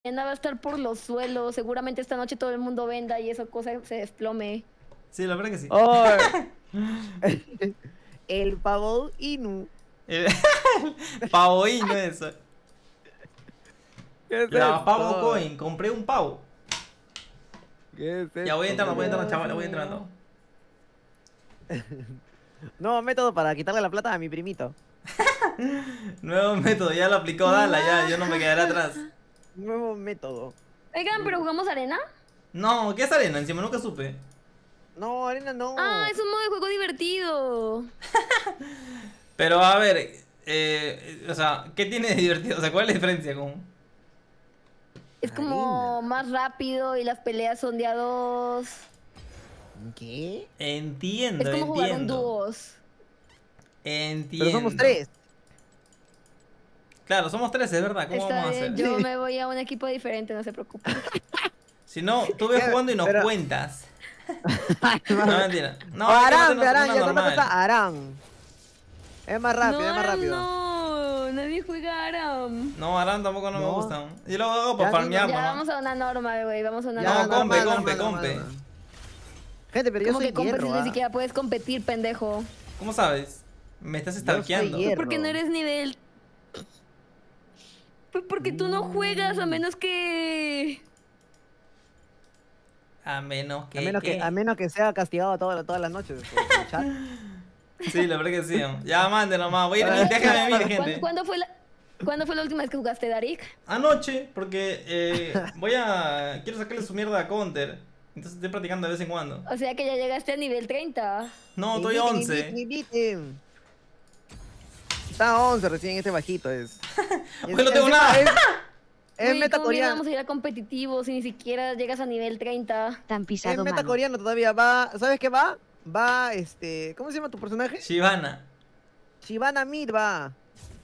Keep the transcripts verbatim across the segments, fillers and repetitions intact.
va a estar por los suelos. Seguramente esta noche todo el mundo venda y esa cosa se desplome. Sí, la verdad que sí. Oh. El pavo Inu. El pavo Inu, eso. ¿Qué es La esto? pavo coin, compré un pavo. ¿Qué es esto? Ya voy entrando, voy entrando, chaval, voy entrando. Nuevo método para quitarle la plata a mi primito. Nuevo método, ya lo aplicó Dala, ya, yo no me quedaré atrás. Nuevo método. Oigan, ¿pero jugamos arena? No, ¿qué es arena? Encima nunca supe. No, arena no. Ah, es un modo de juego divertido. Pero a ver, eh, o sea, ¿qué tiene de divertido? O sea, ¿cuál es la diferencia con...? Es como Arena. más rápido y las peleas son de a dos. ¿Qué? Entiendo, Es como jugar un entiendo. dúos. Entiendo. Pero somos tres. Claro, somos tres, es verdad. ¿Cómo Está vamos a bien, hacer? yo me voy a un equipo diferente, no se preocupen. Si no, tú ves jugando y nos Pero- cuentas. No, mentira. No, O hay que Aram, meternos Aram, una ya cuánto normal. cuesta Aram. Es más rápido, no, es más Aram, rápido. no, nadie juega Aram. No, Aram tampoco no, me No. gustan. Yo lo hago para Ya, farmear, Ya ¿no? vamos a una normal, güey, vamos a una Ya, normal. compe, normal, compe, normal, compe. normal. Gente, pero yo Como soy que competir hierro, ni ¿ah? siquiera puedes competir, pendejo. ¿Cómo sabes? Me estás soy stalkeando. hierro. Porque no eres nivel. Pues porque tú no juegas a menos que. A menos que... A menos que, ¿qué? a menos que sea castigado toda- todas las noches por el chat. Sí, la verdad que sí. Ya, mande nomás. Voy a ir, déjame venir, ¿Cuándo, gente. cuándo fue la, ¿Cuándo fue la última vez que jugaste, Darik? Anoche, porque eh, voy a... Quiero sacarle su mierda a Counter. Entonces estoy practicando de vez en cuando. O sea que ya llegaste a nivel treinta. No, estoy Inviten, once. inviten, inviten. Está once recién, este bajito es. Porque no tengo nada. Es, es Güey, meta ¿cómo bien coreano. vamos a ir a competitivo si ni siquiera llegas a nivel treinta? Tan Es pisado meta mano. coreano todavía. Va, ¿sabes qué va? Va, este. ¿Cómo se llama tu personaje? Shivana. Shivana Mid va.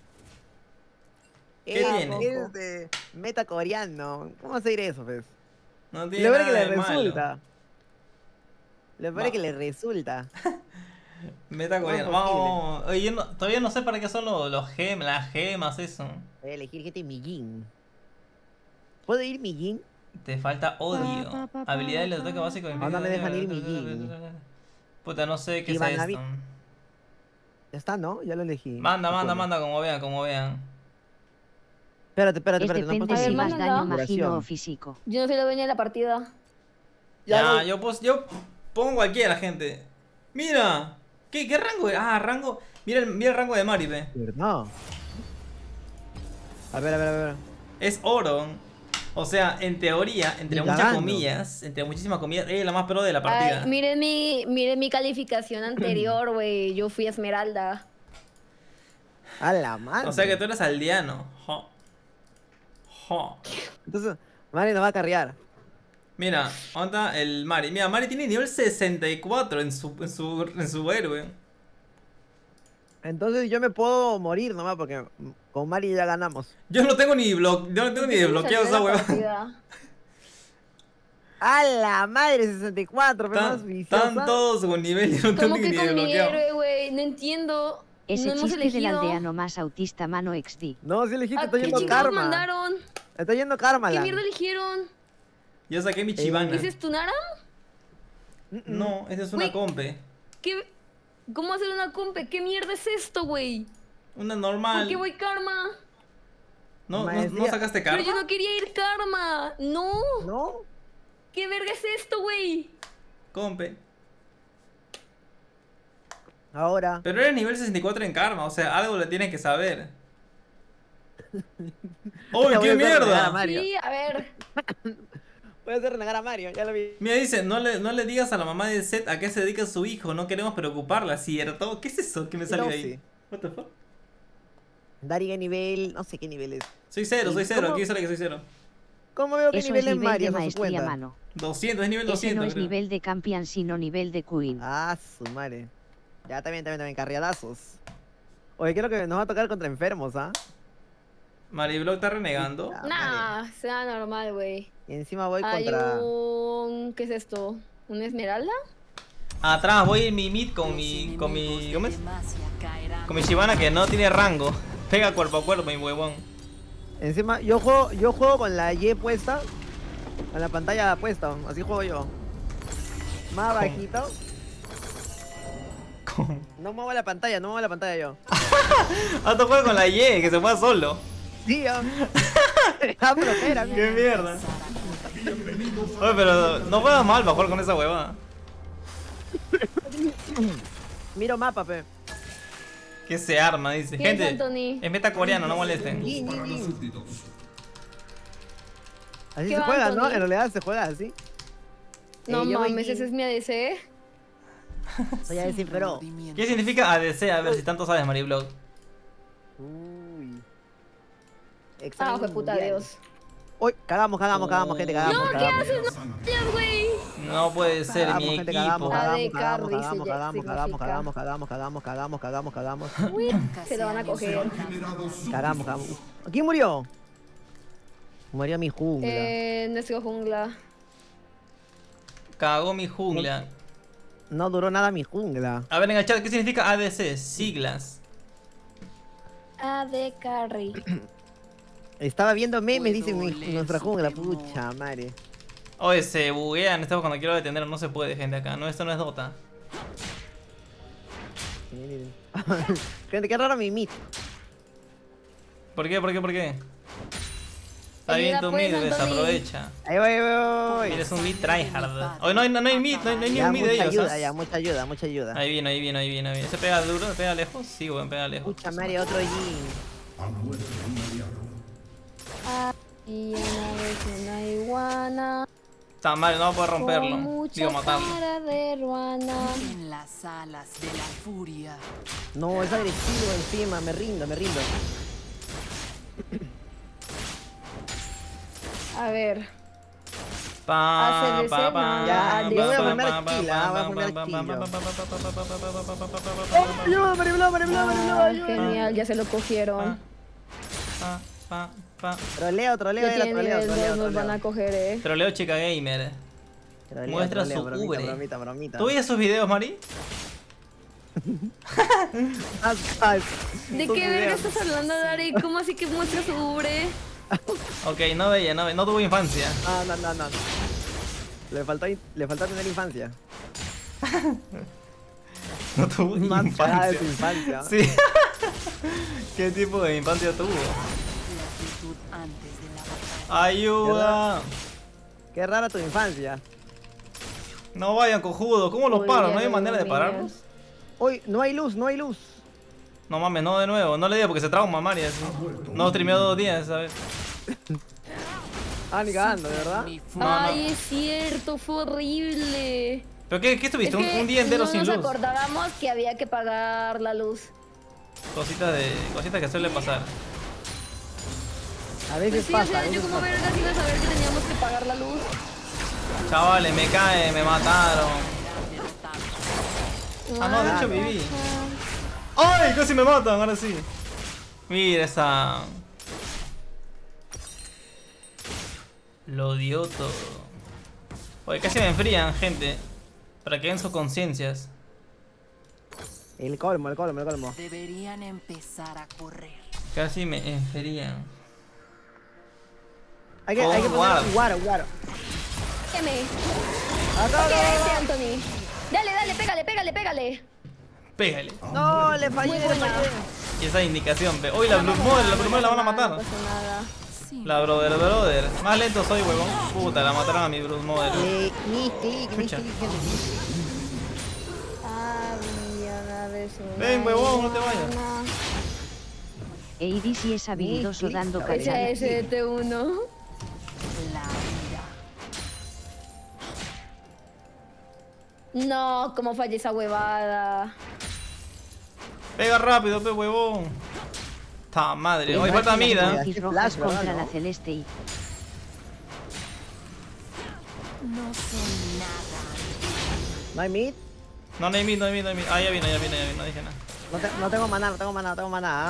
¿Qué es, tiene? Es de meta coreano. ¿Cómo vas a ir eso, pues? No tiene Le parece nada que le de malo. resulta. Le parece Va. que le resulta. Meta coreano. ¿Cómo es posible? Vamos. Oye, yo no- todavía no sé para qué son los, los gem, las gemas, eso. Voy a elegir gente Mijin. ¿Puedo ir Mijin? Te falta odio. Pa, pa, pa, Habilidades de pa, ataque básico. Ah, no me dejan ir mi Jin. Puta, no sé qué es Ivanavi- esto. Ya está, ¿no? Ya lo elegí. Manda, manda, Bueno. manda, como vean, como vean. Espérate, espérate, Es espérate. No depende puedo A si ver, vas manda. daño Duración. imagino o físico. Yo no soy la dueña de la partida. Ya, Ya, yo pues, yo pongo cualquiera, gente. Mira. ¿Qué, qué rango? Ah, rango. Mira el, mira el rango de Mari, ve. No. A ver, a ver, a ver. Es oro. O sea, en teoría, entre Ni muchas cagando. comillas, entre muchísimas comillas, es la más pro de la partida. Ay, miren mi, miren mi calificación anterior, güey. Yo fui Esmeralda. A la madre. O sea que tú eres aldeano. Jo. Jo. Entonces, Mari nos va a carrear. Mira, ¿dónde está el Mari? Mira, Mari tiene nivel sesenta y cuatro en su, en su, en su héroe. Entonces yo me puedo morir nomás porque con Mari ya ganamos. Yo no tengo ni blo yo no tengo ni desbloqueado esa huevada. A la madre, sesenta y cuatro, pero más Están, viciosa. están todos con nivel y no tengo ¿Cómo ni que con mi desbloqueado. héroe, güey? No entiendo. Ese no hemos chiste del elegido. aldeano más autista mano ex D. No, sí elegiste, ¿A está qué yendo chingados karma. mandaron? Está yendo karma, ¿Qué la. mierda eligieron? Yo saqué mi Eh, chivana. ¿Ese es Tunaram? No, esa es una Güey. compe. ¿Qué? ¿Cómo hacer una compe? ¿Qué mierda es esto, güey? Una ¿Por normal. qué voy karma? ¿No, no, Maestría. no sacaste Pero karma? yo no quería ir karma. No. ¿No? ¿Qué verga es esto, güey? Compe. Ahora. Pero eres nivel sesenta y cuatro en karma, o sea, algo le tienes que saber. ¡Uy, Te voy a qué hacer renegar a mierda! Mario. Sí, a ver. Voy a hacer renegar a Mario, ya lo vi. Mira, dice, no le, no le digas a la mamá de Seth a qué se dedica su hijo, no queremos preocuparla, ¿cierto? ¿Qué es eso que me salió de ahí? doce. What the fuck? Daría nivel, no sé qué nivel es. Soy cero, ¿Y soy cero, cómo? aquí sale que soy cero. ¿Cómo veo qué Eso nivel es es nivel Mario? de No se maestría cuenta. mano. doscientos, es nivel Ese doscientos, no es creo. nivel de campeón sino nivel de queen. Ah, su madre. Ya también, también, también, carriadazos. Oye, creo que nos va a tocar contra enfermos, ¿ah? Mariblock está renegando. Ah, Nah, sea normal, güey. Y encima voy Hay contra. un... ¿Qué es esto? ¿Una esmeralda? Atrás voy en mi mid con mi. con mi. ¿Cómo es? Con mi Shivana que no tiene rango. Pega cuerpo a cuerpo, mi huevón. Encima, yo juego, yo juego con la Y puesta. Con la pantalla puesta. Así juego yo. Más ¿Cómo? bajito. ¿Cómo? No muevo la pantalla, no muevo la pantalla yo. Ah, tú juegas con la Y, que se juega solo. Sí, yo. Ah, pero espera, Qué mira. mierda. Oye, pero no juegas mal para jugar con esa huevada. Miro mapa, pe. Que se arma, dice. ¿Quién es Gente, Anthony? es meta coreano, no molesten. Yin, yin, yin. Así ¿Qué se va, juega, ¿no? Anthony? En realidad se juega así. No Eh, yo voy mames, Yin. ese es mi A D C. Soy a decir, pero. ¿Qué significa A D C? A ver si tanto sabes, Mariblog. Uy. Ah, Examen hijo de puta mundial. Dios. Uy, cagamos, cagamos, cagamos, gente, cagamos. No, ¿qué cagamos. haces? No, Dios, güey. No puede ser Cagamos, mi gente, equipo. cagamos, A cagamos, de cagamos, carry cagamos, se- cagamos, significa. cagamos, cagamos, cagamos, cagamos, cagamos, cagamos, cagamos. Uy, se lo van a coger. Cagamos, cagamos. ¿Quién murió? Murió mi jungla. Eh, nuestro jungla. Cagó mi jungla. No duró nada mi jungla. A ver en el chat, ¿qué significa A D C? Siglas. A de carry. Estaba viendo memes, dice Puedo mi- oler nuestra su jungla. temor. Pucha madre. Oye, se buguean estos cuando quiero detener, no se puede, gente, acá. No, esto no es Dota. Gente, qué raro mi mit. ¿Por qué? ¿Por qué? ¿Por qué? Está Ayuda, bien tu pues, mid, Anthony. desaprovecha. Ahí voy, ahí voy. Eres un mid tryhard. Oye, no hay, no hay mid, no hay, no hay ni Ya, un mid de mucha ellos. ayuda, ¿sabes? ya, mucha ayuda, mucha ayuda. Ahí viene, ahí viene, ahí viene, ahí viene. ¿Se pega duro? ¿Se pega lejos? Sí, weón, pega lejos. Pucha madre, otro Jin. Ah, y una vez una iguana. Está mal, no va a poder romperlo. Con mucha Digo, matarlo. cara de ruana. En las alas de la furia. No, es agresivo encima, me rindo, me rindo. A ver. Pa, A C D C, pa, pa, no, ya, pa, yo voy a pa, poner pa, pa, kill, pa, ah, voy a pa, poner pa, kill pa, yo. pa, pa, pa, pa, pa, pa, pa, pa, pa, pa, pa, pa, ¡Oh, ayuda, Mariblo, Mariblo, Mariblo, Ah, Mariblo, ayuda! genial, ya se lo cogieron. pa, pa, pa. Troleo, troleo, Ya era tiene troleo, nivel troleo, dos, nos van a troleo. coger, eh. Troleo chica gamer. Troleo, Muestra troleo, su bromita, ubre. bromita, bromita. ¿Tú veías sus videos, Mari? Ah, ah, ¿De tus qué verga videos. estás hablando, Dari? ¿Cómo así que muestra su ubre? Ok, no veía, no, ve- no tuvo infancia. Ah, no, no, no. Le faltó, in- le faltó tener infancia. No tuvo Más cagada de su infancia. infancia. Sí. ¿Qué tipo de infancia tuvo? La actitud antes de la batalla. Ayuda. Qué rara tu infancia. No vayan, cojudo. ¿Cómo los Uy, paro? ya ¿No hay no manera de dominas. pararlos? Uy, no hay luz, no hay luz. No mames, no de nuevo. No le diga porque se trauma Mari así. No streameó dos días, ¿sabes? Ah, ni cagando, ¿de verdad? Mi fu- No, no. Ay, es cierto, fue horrible. ¿Pero qué, qué estuviste? Es Un, que un día entero no sin nos luz. acordábamos que había que pagar la luz. Cositas de. Cositas que suele pasar. A Pues veces sí, o pasa, a sea, yo veces como pasa. vergas iba a saber que teníamos que pagar la luz. Chavales, me cae, me mataron. Ah, no, de hecho Ah, viví. ¡Ay! Casi me matan, ahora sí. Mira esa. Lo dio todo. Oye, casi me enfrían, gente. Para que den sus conciencias. El colmo, el colmo, el colmo. Deberían empezar a correr. Casi me enfrían. Hay que, Con hay que poner guaro. guaro, guaro. ¿Qué Acá, ¿Qué acá, este, acá. Anthony? Dale, dale, pégale, pégale, pégale. Pégale. No, le fallé, Muy le buena. fallé. Y esa indicación. pe- Uy, la Blue Mother, la Blue Mother la van a matar. No pasa nada. Sí. La Brother Brother. Más lento soy, huevón. Puta, la mataron a mi Blue Mother. Eh, mi clic, mi Chucha. clic, gente. Había una vez una Ven, huevón, no te vayas. iguana. Eidisi es habilidoso Sí, dando sí, Ese cachadas. es S T uno. La ira. No, cómo fallé esa huevada. Pega rápido, pe huevón. Ta madre. Oye, falta Imagínate, mida. Qué X rojas flash, ¿verdad, contra no? la celeste y No son nada. ¿No hay mid? No, no hay mid, no hay mid, no hay mid. Ah, ya vino, ya vino, ya vino, no dije nada. No, te- no tengo maná, no tengo maná, no tengo maná. ¿ah?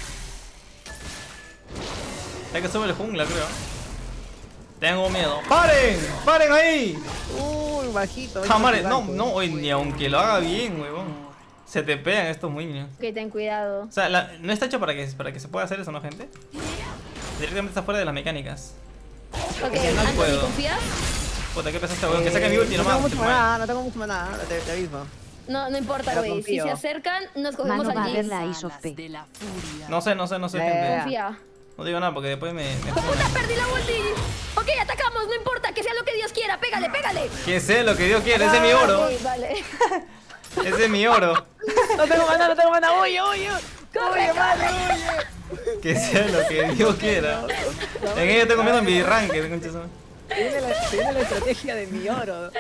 Hay que subir el jungla, creo. Tengo miedo. ¡Paren! ¡Paren ahí! Uy, bajito. Ah, madre, bajito, no, bajito. no, oye, ni aunque lo haga bien, huevón. Se te pegan estos minions. Ok, ten cuidado. O sea, la- no está hecho para que, para que se pueda hacer eso, ¿no, gente? Directamente está fuera de las mecánicas. Ok, que no Anthony, puedo. ¿confías? Puta, ¿qué pensaste, weón? Que saque mi ulti no nomás. tengo te mucho mueres. maná, no tengo mucho maná, te, te aviso. No, no importa, Pero güey. Si confío. se acercan, nos cogemos Mano va al a ver Jace. la Ace of P. De la furia. No sé, no sé, no sé, Eh. gente. Confía. No digo nada porque después me... me ¡Puta, perdí la ulti! Ok, atacamos, no importa, que sea lo que Dios quiera. Pégale, pégale. Que sé lo que Dios quiere, ese es mi oro. Ok, vale. Ese es mi oro. No tengo maná, no tengo maná, huye, huye. Corre, Huye, madre, huye. Que sea lo que Dios quiera. En ello estoy comiendo mi ranked, concha su madre. Se viene la, se viene la estrategia de mi oro.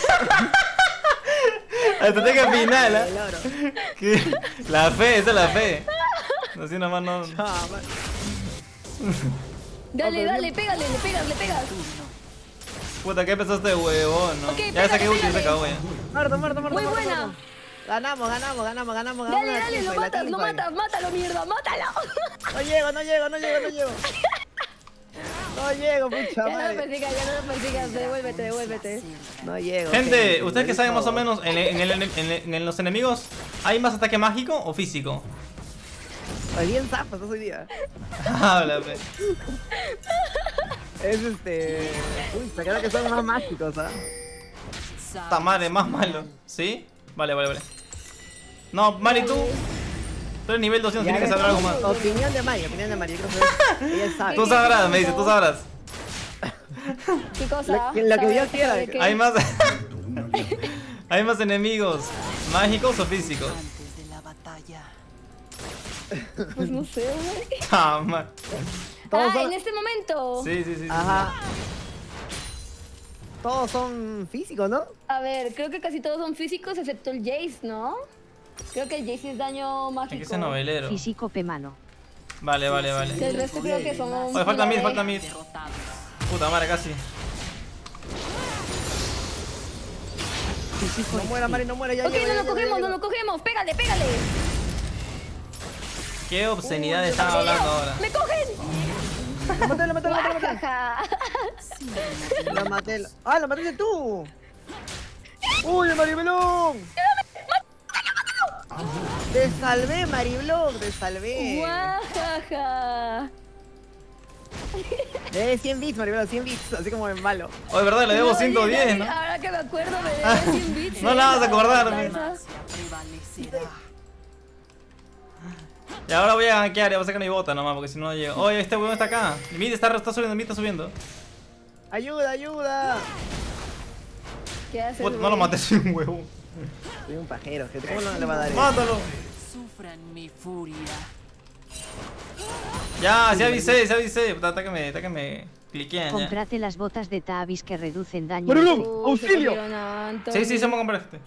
La estrategia final, ¿ah? El oro. ¿Qué? La fe, esa es la fe. Así nomás no. Ah, man. Dale, dale, pégale, le pegas, le pegas. Puta, ¿qué pensaste, huevón? ¿no? Ok, Ya pégale, saqué ulti y se pégale. acabó ya. Muerto, muerto, muerto. Muy muerto, buena. muerto. Ganamos, ganamos, ganamos, ganamos, ganamos. Dale, la dale, lo teamfight, la matas, lo teamfight. matas, mátalo, mierda, mátalo. No llego, no llego, no llego, no llego. No llego, pucha Ya no lo madre. persigas, ya no lo persigas, devuélvete, devuélvete. No llego. Gente, ¿ustedes que saben más o menos en, en el- en el- en los enemigos hay más ataque mágico o físico? Hoy bien zafas hoy día. Habla, pe. Es este. Uy, se queda que son más mágicos, ¿ah? Esta madre, más malo. ¿Sí? Vale, vale, vale. No, Mari, tú. Tú eres nivel doscientos, tienes que saber algo más. Opinión de Mari, opinión de Mari. Yo creo que ella sabe. Tú sabrás, me dice, tú sabrás. ¿Qué cosa? Lo- lo que Dios ¿Sabes quiera. de qué? Hay más. Hay más enemigos mágicos o físicos. Antes de la batalla. Pues no sé, güey. Ah, man. Todos Ah, son- en este momento. Sí, sí, sí. sí. Ajá. Todos son físicos, ¿no? A ver, creo que casi todos son físicos excepto el Jace, ¿no? Creo que el Jace es daño Hay mágico. que ser novelero. Físico P mano. Vale, vale, vale. Del resto creo que son... Oye, falta mid, falta mid. Derrotados. Puta madre, casi. Físico No muera, Mari, no muera. Ya Ok, llego, no ya lo llego, cogemos, ya no llego. lo cogemos. Pégale, pégale. ¿Qué obscenidad están hablando ahora? ¡Me cogen! Lo maté, lo maté, lo maté, lo maté. Jaja. La maté. la- ¡Ah, la mataste tú! ¡Uy, Maribelón! Te salvé, Mariblog, te salvé. Guajaja. Le cien bits, Maribelón, cien bits, así como en malo. Oye, verdad, le debo No, ciento diez, oye, ¿no? Ahora que me acuerdo, me debe cien bits. No ¿eh? la vas a acordar, La me. verdad. Prevalecerá. Y ahora voy a gankear y voy a sacar mi bota nomás, porque si no no llego. Oye, este huevón está acá. Mid está, está subiendo, mid está subiendo. ¡Ayuda, ayuda! ¿Qué haces, Puta, no lo güey? maté, soy un huevón. Soy un pajero, gente. ¿Cómo no le va a dar eso? Mátalo. Sufran mi furia. Ya, se avisé, se avisé. Puta, atáqueme, atáqueme. Cliquean ya. Comprate las botas de Tavis que reducen daño. Maribelón, Uy, se auxilio. cogieron a Anthony. Sí, sí, se me comprar este.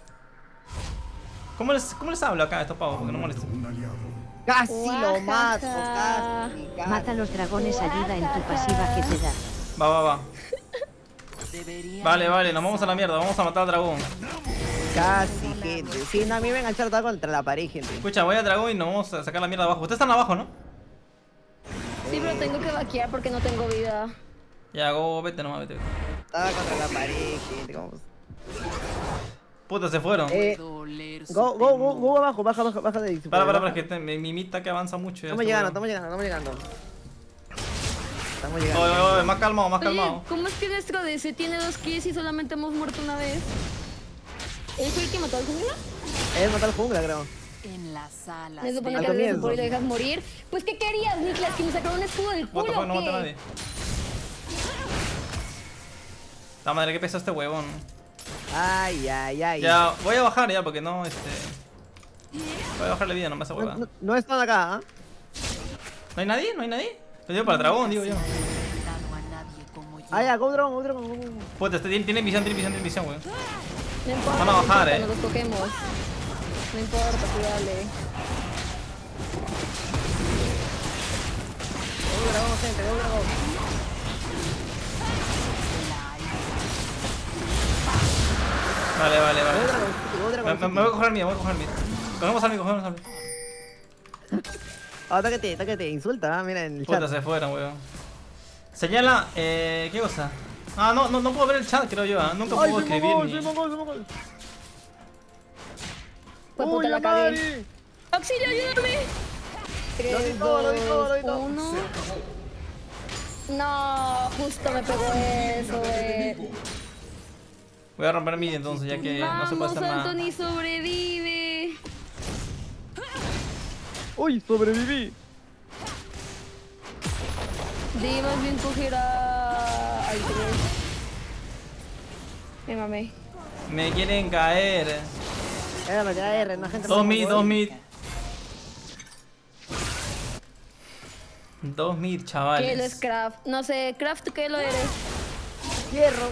¿Cómo les, ¿Cómo les hablo acá a estos pavos? Porque no molesto. Casi lo Guajaja. mato, casi, casi. Mata a los dragones, ayuda en tu pasiva que te da. Va, va, va. Deberían Vale, vale, nos vamos a la mierda. Vamos a matar al dragón. Casi, gente. Sí, no, a mí me engancharon todo contra la pared, gente. Escucha, voy al dragón y nos vamos a sacar la mierda abajo. Ustedes están abajo, ¿no? Sí, pero tengo que vaquear porque no tengo vida. Ya, go, vete nomás, vete, vete. Estaba contra la pared, gente. ¿Cómo? Puta, se fueron. Eh, doler su Go, go, go, temor. go abajo, baja, baja, baja de ahí. Para, para, para, baja. que te- mi, mi mita que avanza mucho. ya Estamos está llegando, huevón. estamos llegando, estamos llegando. Estamos Oye, llegando. oye, oye, más calmado, más Oye, calmado. ¿cómo es que nuestro D C tiene dos kills y solamente hemos muerto una vez? ¿Él fue el que mató al jungla? Él mató al jungla, creo. En las salas Me supone de que Al abres el comienzo. por y lo dejas morir. Pues, ¿qué querías, Niklas? ¿Que me sacaron un escudo del What culo the fuck, no o mata a qué? nadie. La madre, ¿qué pesó este huevón? Ay, ay, ay. Ya, voy a bajar ya, porque no, este... Voy a bajarle vida nomás a esa No, hueva. no, ¿No no están acá, ¿ah? hay nadie? ¿No hay nadie? Lo digo para el dragón, digo yo. dado a nadie como yo. Ah, ya, go dragon, go dragon, go dragon. Puta, este tiene, tiene visión, tiene visión, tiene visión, weón. No importa, Van a bajar, no importa, eh. nos los cogemos. No importa, cuídale. Go dragon, gente, go dragon. Vale, vale, Go vale. dragon, go Me, dragon. me- me voy a coger el mío, voy a coger el mío. Cogemos al mío, cogemos al mío. Ah, táquete, táquete, insulta, ah, mira en el Puta, chat. se fueron, weón. Señala, eh, ¿qué cosa? Ah, no, no, no puedo ver el chat, creo yo, ¿ah? Nunca Ay, puedo soy escribir mongol, ni... soy mongol, soy mongol. Fue Uy, puta la la cagué. Mari. ¡Auxilio, ayúdame! Lo di todo, lo di todo, lo di todo. uno. No, justo me pegó eso, güey. Voy a romper mid entonces, ya que no se puede Vamos, hacer nada. Anthony, sobrevive. ¡Uy, sobreviví! Di más bien coger a... Ay, me mamé. Me quieren caer. Era la de R, no gente. Dos mid, dos mid. Dos mid, ¿Qué lo es chavales. Craft? No sé, Craft, ¿tú qué lo eres? Hierro.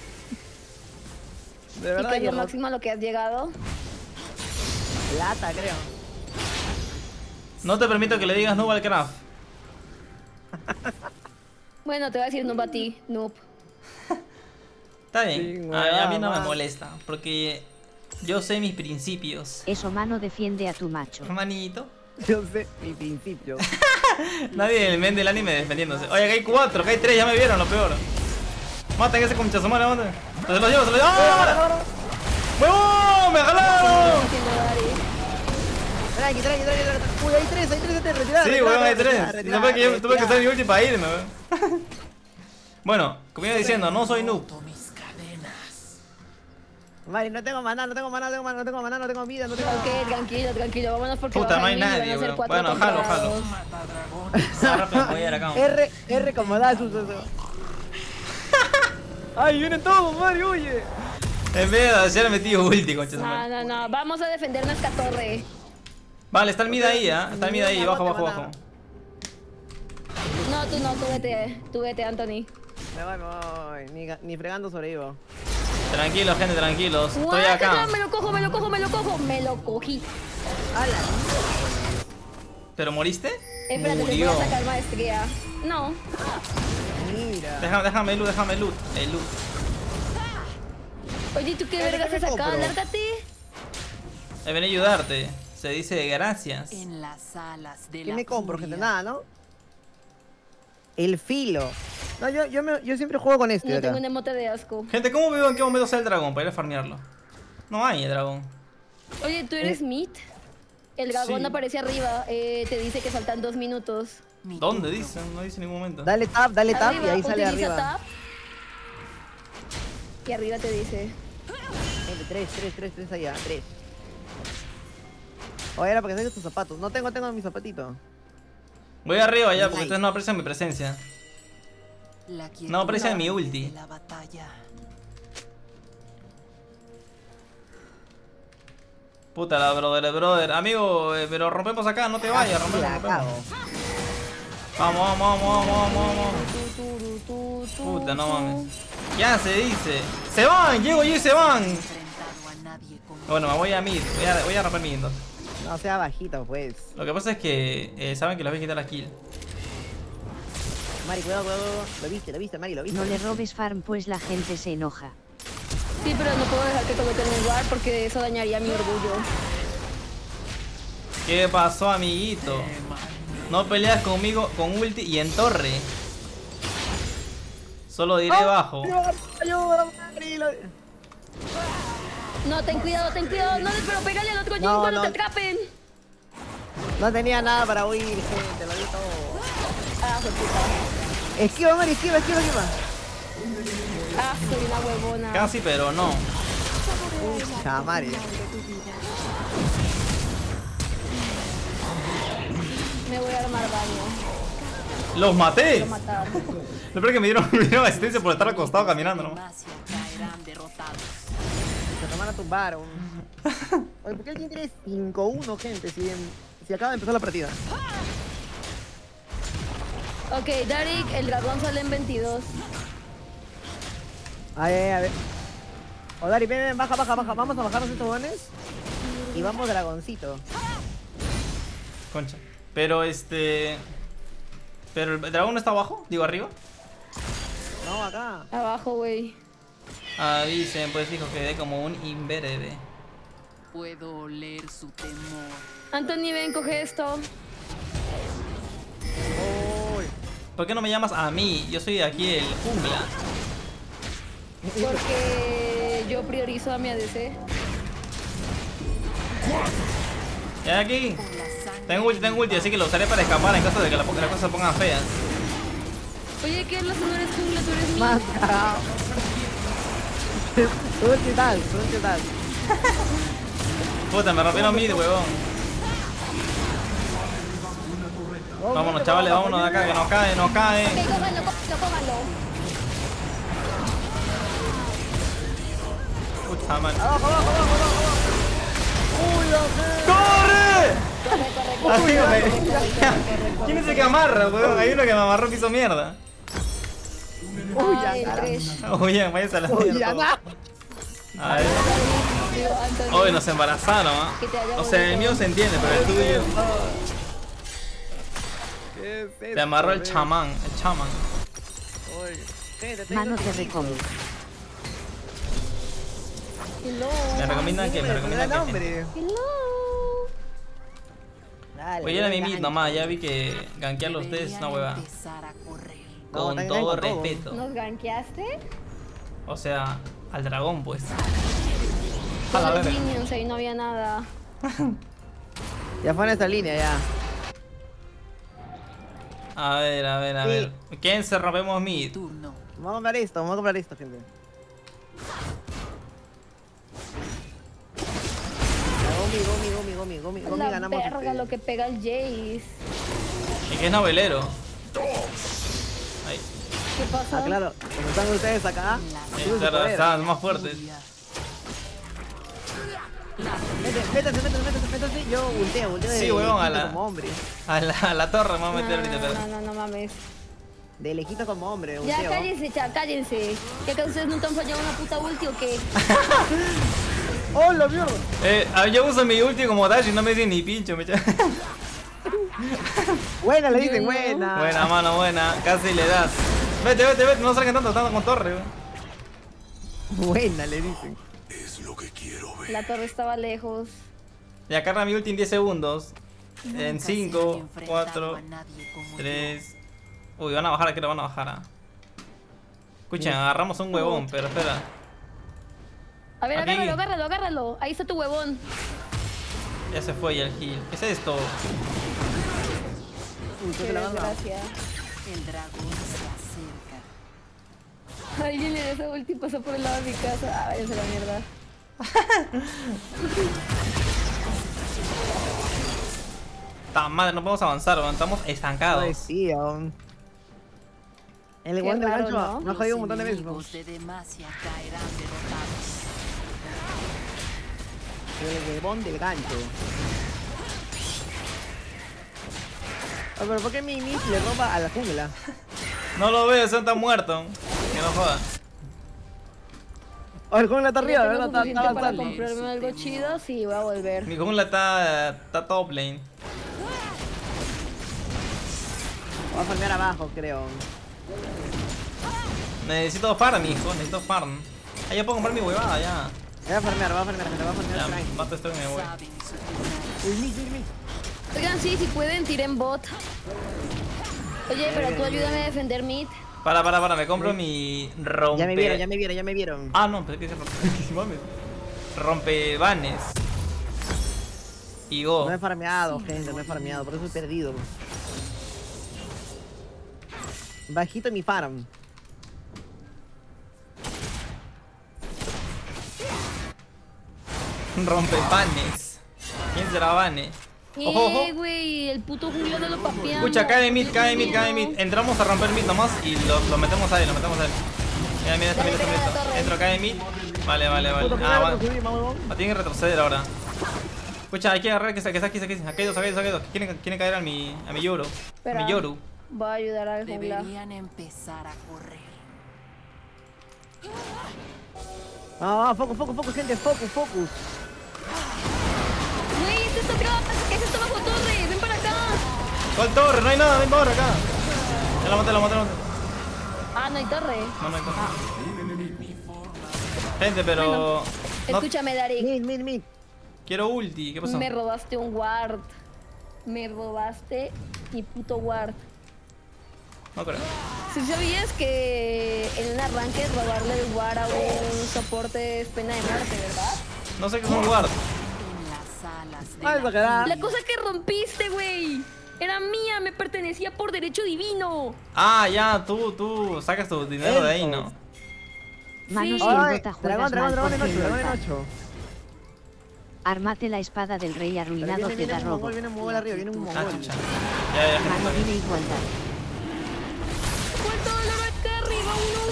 De ¿Y verdad, qué es lo hierro. máximo a lo que has llegado? Plata, creo. No te permito que le digas noob al craft. Bueno, te voy a decir noob a ti, noob. Está bien, Sí, a, a mí no me man. molesta, porque yo sé mis principios. Eso mano defiende a tu macho. Hermanito. Yo sé mi principio. Nadie del men del anime defendiéndose. Oye, que hay cuatro, que hay tres, ya me vieron lo peor. Maten ese conchazo, madre, maten. Se lo llevo, se lo llevo. ¡Ah! ¡Huevón! ¡Me jalaron! Haciendo Dari. Tranqui, tranqui, tranqui, tranqui. Uy, hay tres, hay tres, hay tres. Retirar, Sí, retirar, weón, hay retirar, tres. Y retirar, no fue que yo tuve que retirar. usar mi ulti para irme, weón. Bueno, como iba diciendo, no soy noob. Mari, no tengo maná, no tengo maná, no tengo maná, no tengo maná, no tengo vida, no tengo... Ok, tranquilo, tranquilo, vámonos porque Puta, bajan no hay mil y van a nadie, ser weón. cuatro Bueno, contra jalo, jalo. dos. Ah, rápido, voy a ir acá. R, R como da sus... Ay, vienen todos, Mari, oye. En vez de hacer metido ulti, conchazo. No, no, no, vamos a defender nuestra torre. Vale, está el mid ahí, ¿ah? Está el mid ahí, bajo, bajo, bajo. No, tú no, tú vete, tú vete, Anthony. Me voy, me voy, ni, ga- ni fregando sobrevivo. Tranquilos, gente, tranquilos. Estoy Guácala, acá. me lo cojo, me lo cojo, me lo cojo, me lo cogí. ¡Hala! ¿Pero moriste? Espérate, te voy Murió. a sacar maestría. No. Mira. Déjame, déjame el loot, déjame el loot. El loot. Oye, ¿tú qué Eh, vergas ¿qué has me sacado? compro? Lárgate. He venido a ayudarte. Se dice gracias. En las alas de ¿Qué la me compro, furia. gente? Nada, ¿no? El filo. No, yo, yo, me, yo siempre juego con este. No de acá. tengo un emote de asco. Gente, ¿cómo veo en qué momento sale el dragón para ir a farmearlo? No hay el dragón. Oye, ¿tú eres Eh, Meat? El dragón sí. aparece arriba. Eh, te dice que faltan dos minutos. Mi ¿Dónde turno. dice? No dice en ningún momento. Dale tap, dale tap Arriba, y ahí sale utiliza arriba. tap. Y arriba te dice. Gente, tres, tres, tres, tres allá, tres. Oye, era para que saques tus zapatos. No tengo, tengo mis zapatitos. Voy arriba ya porque Nice. ustedes no aprecian mi presencia. La quietud No, aprecia mi ulti. de la batalla. Puta la brother, brother. Amigo, eh, pero rompemos acá, no te vayas, rompemos, La rompemos. cago. Vamos, vamos, vamos, vamos, vamos, vamos. Tu, tu, tu, tu, Puta, no tu. mames. Ya se dice. ¡Se van! ¡Llego yo y se van! Enfrentado a nadie como Bueno, me voy a mid. Voy a, voy a romper mid entonces. No sea bajito, pues. Lo que pasa es que eh, saben que los voy a quitar la kill. Mari, cuidado, cuidado, cuidado. Lo viste, lo viste, Mari, lo viste. No le robes farm pues la gente se enoja. Sí, pero no puedo dejar que cometen un guard porque eso dañaría mi orgullo. ¿Qué pasó, amiguito? No peleas conmigo con ulti y en torre. Solo diré bajo. Ayuda, ayuda, Mari. lo- No, ten cuidado, ten cuidado. No, pero pégale al otro Jin No, cuando no. te atrapen. No tenía nada para huir, gente, lo di todo. Ah, fue puta. Esquiva, Mari, esquiva, esquiva, esquiva. Ah, soy una huevona. Casi, pero no. Ya, Mari. Me voy a armar baño. ¡Los maté! Lo matar. Lo peor es que me dieron, me dieron asistencia por estar acostado caminando, ¿no? diplomacia caerán derrotados. Se te van a tumbar. un- Oye, ¿por qué alguien tiene cinco uno, gente? Si, en- si acaba de empezar la partida. Ok, Darik, el dragón sale en veintidós. A ver, a ver. O Dari, ven, ven, baja, baja, baja. Vamos a bajarnos estos bones. Y vamos dragoncito. Concha. Pero este... ¿Pero el dragón no está abajo? Digo, arriba. No, acá. Abajo, güey. Avisen, pues hijo, quedé como un imberbe. Puedo oler su temor. Anthony, ven, coge esto. Uy. ¿Por qué no me llamas a mí? Yo soy aquí el jungla. Porque yo priorizo a mi A D C. ¿Y aquí? Por la sangre Tengo ulti, tengo ulti, así que lo usaré para escapar en caso de que la- las cosas se pongan feas. Oye, ¿qué es la no eres jungla? Tú eres Más mid. cagado. Tú un titán, tú un titán. Puta, me rompieron mid, huevón. Vámonos, chavales, vámonos de acá, que nos cae, nos cae. Ok, cógalo, cógalo, cógalo. Puta madre. Abajo, abajo, abajo, abajo. Uy, no ¡Corre! Corre, corre, corre. Así me... ¿Quién es el que amarra, weón? Hay uno que me amarró que hizo mierda. Uy, Ay, ya, el Thresh. Oye, váyase a la Uy, ya, mierda. na. A ver. Digo, Anthony, Hoy nos embarazaron, ¿ah? que te haya O sea, el bonito. mío se entiende, pero el tuyo. ¿Qué es esto, Te amarró el güey? chamán, el chamán. Uy. Sí, te tengo Manos de que- recomiendo. Hello. Me recomiendan que, me recomiendan da que. nombre. Hello. Dale, Oye, era mi dale, mid gancho. nomás, ya vi que gankear a ustedes es una hueva. Empezar a correr. No, Con tengan todo con todo. respeto. ¿Nos gankeaste? O sea, al dragón, pues. A Con la los verga. minions, ahí no había nada. Ya fue en esta línea, ya. A ver, a ver, a Sí. ver. ¿Quién se rompemos mid? Turno. Vamos a comprar esto, vamos a comprar esto, gente. Ya, Gomi, Gomi, Gomi, Gomi, Gomi, Gomi, La ganamos. verga este. lo que pega el Jace. ¿Y qué es novelero? Ahí. ¿Qué pasa? Ah, claro, como están ustedes acá, Sí, sube su claro, poder. estaban más fuertes. Métete, métete, métete, métete, métete, yo ulteo, ulteo de Sí, huevón, a lejito la- como hombre. A la, a la torre me voy a No, meter ahorita, no, pero. no, no, no mames. De lejito como hombre, Ya, ulteo. cállense, cha, cállense. ¿Ya que ustedes nunca han fallado una puta ulti o qué? ¡Oh, la mierda! Eh, ah, yo uso mi ulti como dash y no me dicen ni pincho, me echa- Buena, le dicen, Yo no. buena. Buena, mano, buena. Casi le das. Vete, vete, vete. No salgan tanto, están con torre, weón. Buena, le dicen. La torre estaba lejos. Ya carga mi ulti en diez segundos. En Nunca se han cinco, enfrentado cuatro, a nadie como yo. tres. Uy, van a bajar, aquí lo van a bajar. Ah. Escuchen, agarramos un huevón, pero espera. A ver, Aquí. agárralo, agárralo, agárralo. Ahí está tu huevón. Ya se fue ya el heal. ¿Qué es esto? Uy, Qué creo que la banda. desgracia. El dragón se acerca. Alguien le dio esa ulti y pasó por el lado de mi casa. Ah, váyanse a la mierda. Ta madre, no podemos avanzar, weón. Estamos estancados. Ay, sí, aún. El Qué igual del raro, gancho ¿no? me ha jodido un montón de veces. Los enemigos de Demacia caerán derrotados. El huevón del gancho. Ah, pero ¿por qué mi Miss le roba a la jungla? No lo veo, ese está muerto. Que no joda. Oh, el jungla está arriba, Yo tengo ¿verdad? Está, suficiente está para avanzando. comprarme algo chido, sí, voy a volver. Mi jungla está, está top lane. Voy a farmear abajo, creo. Necesito farm, hijo, necesito farm. Ah, ya puedo comprar mi huevada, ya. Voy a farmear, voy a farmear, gente, voy a farmear. Ya, tranqui. mato esto y me voy. Saben su final. Uy, Miss, Miss, Miss. Oigan, sí, si pueden, tiren bot. Oye, pero tú ayúdame a defender mid. Para, para, para, me compro mi rompe... Ya me vieron, ya me vieron, ya me vieron. Ah, no, pensé que se rompe... Mames. Rompebanes. Y go. No he farmeado, gente, no he farmeado, por eso he perdido. Bajito mi farm. Rompepanes. ¿Quién será Vane? Ojo, ojo. Eh, güey, el puto jungla de los papiamos. Escucha, cae mid, cae mid, cae mid. Entramos a romper mid nomás y lo, lo metemos ahí, lo metemos ahí. Mira, mira, esto, mira, esto, mira esto. Entro, cae mid. Vale, vale, vale. Puto, Ah, primero va. que subí, mamón. Ah, tienen que retroceder ahora. Escucha, hay que agarrar que está aquí, aquí, aquí. Aquí hay dos, aquí hay dos, aquí hay dos. Quieren, quieren caer a mi, a mi Yoru. A Espera. mi Yoru. Voy a ayudar al jungla. Deberían empezar a correr. Ah, focus, focus, focus, gente, focus, focus. Güey, este está atrás. Ese está bajo torre. Ven para acá. ¿Cuál torre? No hay nada, ven torre acá. Ya la maté, la maté, la maté. Ah, no hay torre. No, no hay torre. Gente, pero... no- Escúchame, Darik. Mid, mid, mid. Quiero ulti, ¿qué pasó? Me robaste un ward. Me robaste mi puto ward. No creo. Si sabías que en un arranque robarle el ward a un soporte es pena de muerte, ¿verdad? No sé qué es un guard. En las alas de Ay, la exagerada. La cosa que rompiste, güey. Era mía, me pertenecía por derecho divino. Ah, ya, tú, tú sacas tu dinero de ahí, ¿no? Manos Sí. y el Ay, bota dragón, juegas dragón, mal dragón en porque ocho, dragón en LOL. ocho. Armate la espada del rey Pero arruinado viene, te viene da un robo. mongol, viene un mongol arriba, viene un Ah, mongol. chucha. Ya, ya, Mano ya. viene igualdad. ¿Cuánto dolor acá arriba?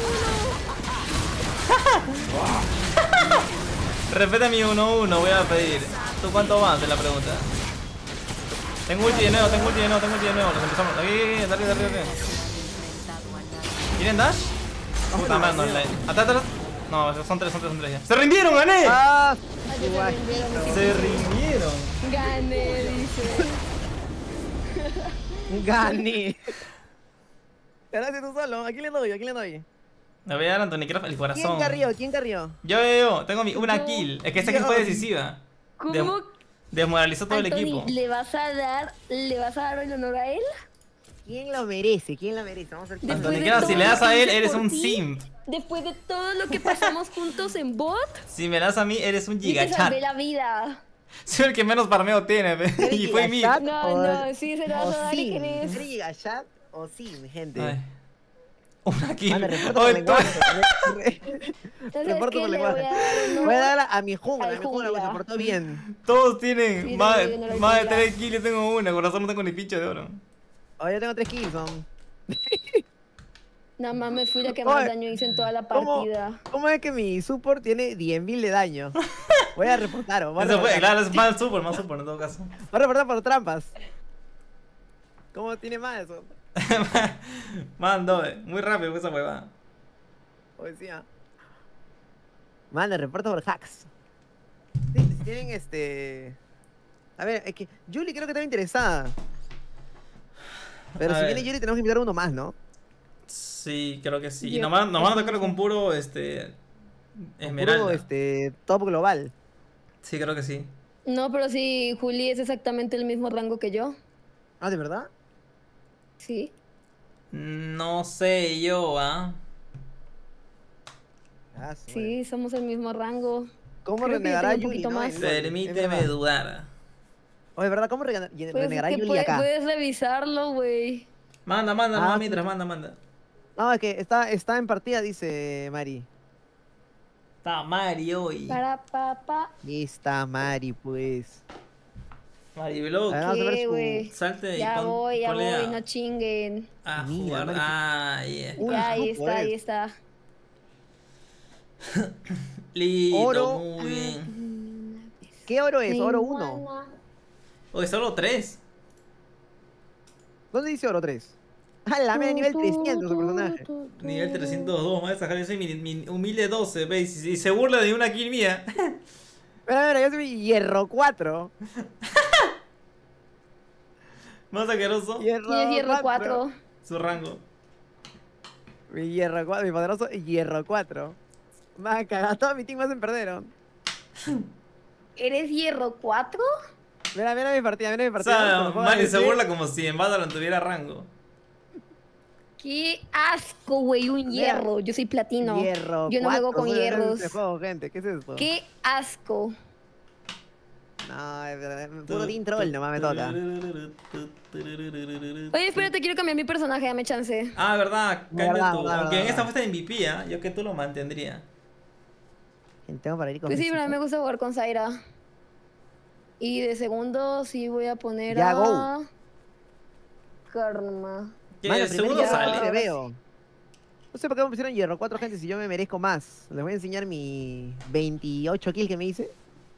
Uno, uno. Respeta mi uno uno, voy a pedir. ¿Tú cuánto vas? Es la pregunta. Tengo ulti de nuevo, tengo ulti de nuevo, tengo ulti de nuevo. Los empezamos. Aquí, aquí, aquí, arriba, arriba, arriba. ¿Tienen dash? Puta madre, no, la... Atrás, atrás. No, son tres, son tres, son tres ya. ¡Se rindieron, gané! ¡Ah! Ay, ya se rindieron. Se rindieron. Gané, dice. ¡Gané! Gracias tú solo. ¿A quién le doy? ¿A quién le doy? Me voy a dar a Anthony Craft el corazón. ¿Quién carrió? ¿Quién carrió? Yo, yo, yo. Tengo mi una Yo. kill. Es que esta kill fue decisiva. ¿Cómo? Des- Desmoralizó todo el Anthony, equipo. ¿le vas a dar, le vas a dar el honor a él? ¿Quién lo merece? ¿Quién lo merece? Vamos a ver quién Después Anthony lo de Craft, todo si le lo das que a él, hice eres por un ti, simp. Después de todo lo que pasamos juntos en bot, Si me das a mí, eres un y te gigachat. salvé la vida. Soy el que menos farmeo tiene, pe. Y fue mí. Gigachat No, o- no, sí se lo vas o a dar y Sim. querés. ¿Eres Gigachat o Sim, gente? Ay. Una kill. Manda, reporto por Oye, lenguaje. Re- Entonces, Reporto ¿qué por le voy lenguaje. a dar? Voy a dar a mi jungla, a Al mi jungla, porque se jungla. portó bien. todos tienen Sí, más, no, yo no lo más de hice, tres kills. Yo tengo una. Corazón no tengo ni pincho de oro. Oye, yo tengo tres kills, son. Nada más me fui la que más Oye, daño hice en toda la ¿Cómo, partida. ¿Cómo es que mi support tiene diez mil de daño? Voy a reportar, voy a Eso fue, reportar. claro, es más super, más super en todo caso. Voy a reportar por trampas. ¿Cómo tiene más eso? Mando, eh. Muy rápido fue esa huevada. Poesía. Manda, reporto por hacks. Sí, si tienen este. A ver, es que Yuli creo que estaba interesada. Pero A si ver. viene Yuli tenemos que invitar a uno más, ¿no? Sí, creo que sí. Y Yo- nomás, nomás eso no creo no con puro, este... Puro, Esmeralda. este, top global. Sí, creo que sí. No, pero sí, Juli es exactamente el mismo rango que yo. Ah, ¿de verdad? Sí. No sé yo, ¿ah? Ah, sí. Sí, somos el mismo rango. ¿Cómo creo que yo renegará tengo un Yuli? poquito no? más. En LOL, es Permíteme verdad. dudar. Oye, ¿verdad? ¿Cómo rega- Pues, renegará que Yuli puede- acá? puedes revisarlo, güey. Manda, manda, Ah, no, sí. mientras, manda, manda. No, es que está, está en partida, dice Mari. Está Mario y... Para papá. Ahí está Mari, pues. Mariblo, A ver, vamos a ver ¿Qué, su- güey? salte y Ya pon, voy, ya ponle voy, a, no chinguen. a Mira, jugar. Mari. Ah, yeah. Uy, Ya, ahí ¿cómo está, puedes? ahí está. Listo, Oro. muy bien. ¿Qué oro es? Oro uno. Oye, solo tres. ¿Dónde dice oro tres? Ah, la mera nivel trescientos su personaje. Nivel trescientos dos, más esa yo soy mi, mi humilde doce, ¿ves? Y, y se burla de una kill mía. Mira, mira, yo soy hierro cuatro. Más asqueroso. Hierro, Tienes hierro cuatro. Su rango. Mi hierro cuatro, mi poderoso hierro cuatro. Me ha cagado, todo mi team me hacen perder. ¿No? ¿Eres hierro cuatro? Mira, mira mi partida, mira mi O partida. sea, Cuando juego Mari A D C, se burla como si en Valorant tuviera rango. Qué asco, güey, un Mira. hierro. Yo soy platino. Hierro Yo no juego cuatro, con soy de hierros. este juego, gente, ¿qué es esto? Qué asco. No, es verdad, puro team troll nomás me toca. Oye, espérate, quiero cambiar mi personaje, dame chance. Ah, verdad, cambia Verdad, tú. verdad, Aunque en verdad. esta fuiste M V P, ¿ah? Yo que tú lo mantendría. Tengo para ir con Pues sí, mi pero a mí me super. gusta jugar con Zaira. Y de segundo sí voy a poner Ya, a... go. ¿Qué? Karma. Mano, ¿El primero segundo ya sale? te veo. No sé por qué me pusieron hierro cuatro, gente, si yo me merezco más. Les voy a enseñar mi veintiocho kills que me hice.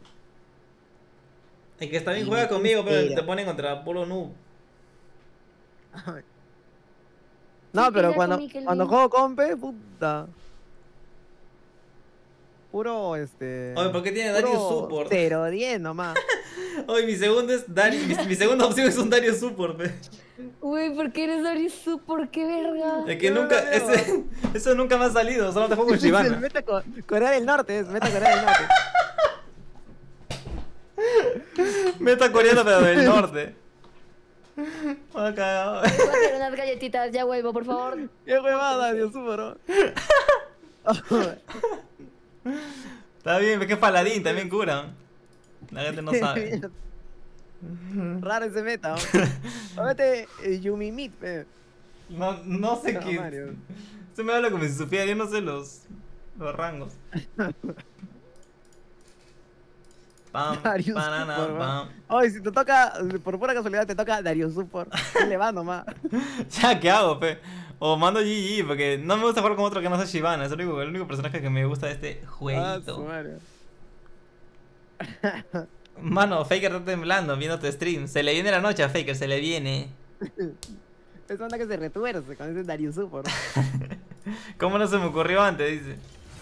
El que está bien Y juega me conmigo, pero espera. te ponen contra puro noob. No, Sí, pero pila cuando, con mi Kelvin. cuando juego compe, puta. Puro este. Oye, ¿por qué tiene puro Darius Support? cero diez nomás. Oye, mi segundo es Darius. Mi, mi segunda opción es un Darius Support, pe. Uy, ¿por qué eres Darius? ¿Por qué verga? Es que No, nunca. no, no. Ese, eso nunca me ha salido, solo te juego con Es el Shivana. meta co- Corea del Norte, es meta Corea del Norte. Meta coreano, pero del norte. Me ha cagado. Voy a hacer unas galletitas, ya vuelvo, por favor. Qué huevada, Dios súper. Está bien, es que paladín también cura. La gente no sabe. Raro ese meta, ¿no? Vete, eh, Yumi Meat, pe. No, no sé No, qué. Mario. Se me habla como si supiera, yo no sé los, los rangos. Pam, Darius banana, Support, pam. Oye, si te toca, por pura casualidad te toca Darius Support, ¿qué le va nomás? Ya, ¿qué hago, pe? O mando G G, porque no me gusta jugar con otro que no sea Shyvana. Es el único, el único personaje que me gusta de este Ah, su jueguito. madre. Mano, Faker está temblando viendo tu stream. Se le viene la noche a Faker, se le viene. Es onda que se retuerce con ese Darius Support. ¿Cómo no se me ocurrió antes? Dice.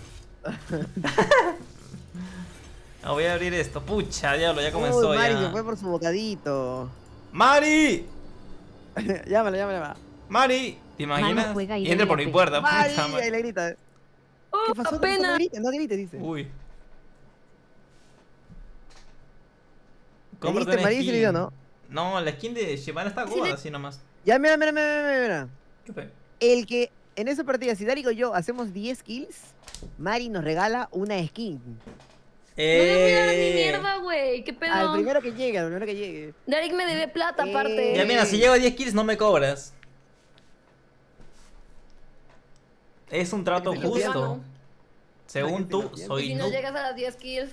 Ah, voy a abrir esto. Pucha, diablo, ya comenzó. Uy, Mari ya. se fue por su bocadito. ¡Mari! Llámala, llámala. ¡Mari! ¿Te imaginas? Mano juega y Y entra por mi ve. puerta. Mari, Puta ahí madre. le grita. ¡Oh, ¿Qué pasó? ¿Qué pasó? No apenas! grites, no grites, dice. Uy. ¿Le Cómprate diste una Mari y se le dio, skin. no? No, la skin de Shyvana está Sí, gorda, le- así nomás. Ya, mira, mira, mira, mira, mira. ¿Qué fue? El que en esa partida, si Darico y yo hacemos diez kills, Mari nos regala una skin. No me voy a dar ni Eh. mierda, güey. ¿Qué pedo? Al primero que llegue, al primero que llegue. Derek me debe plata, Eh. aparte. Ya mira, si llego a diez kills no me cobras. Es un trato Es que te lo justo. gano. Según Es que te tú, lo pienso. Y soy si no noob. llegas a las diez kills.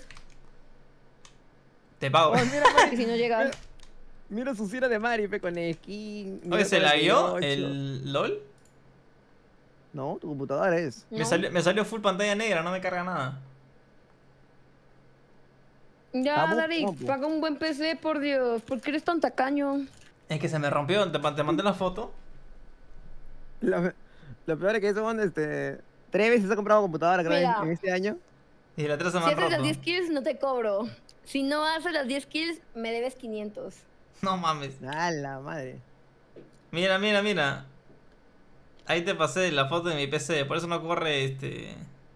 Te pago. Oh, mira, Y Mari. si no llegas. Mira, mira su cira de Mari, pe, con skin. Oye, nivel ¿se la vio cuarenta y ocho. el LOL? No, tu computadora es. Me, No. salió, me salió full pantalla negra, no me carga nada. Ya, Vamos, Derek, vamos. paga un buen P C, por Dios. ¿Por qué eres tan tacaño? Es que se me rompió, te, te mandé la foto. Lo, lo peor es que eso, este. Tres veces ha comprado computadora, creo, Mira. en, en este año. Y la tres se me Si han haces las roto. diez kills, no te cobro. Si no haces las diez kills, me debes quinientos. No mames. A la madre. Mira, mira, mira. Ahí te pasé la foto de mi P C, por eso no corre este.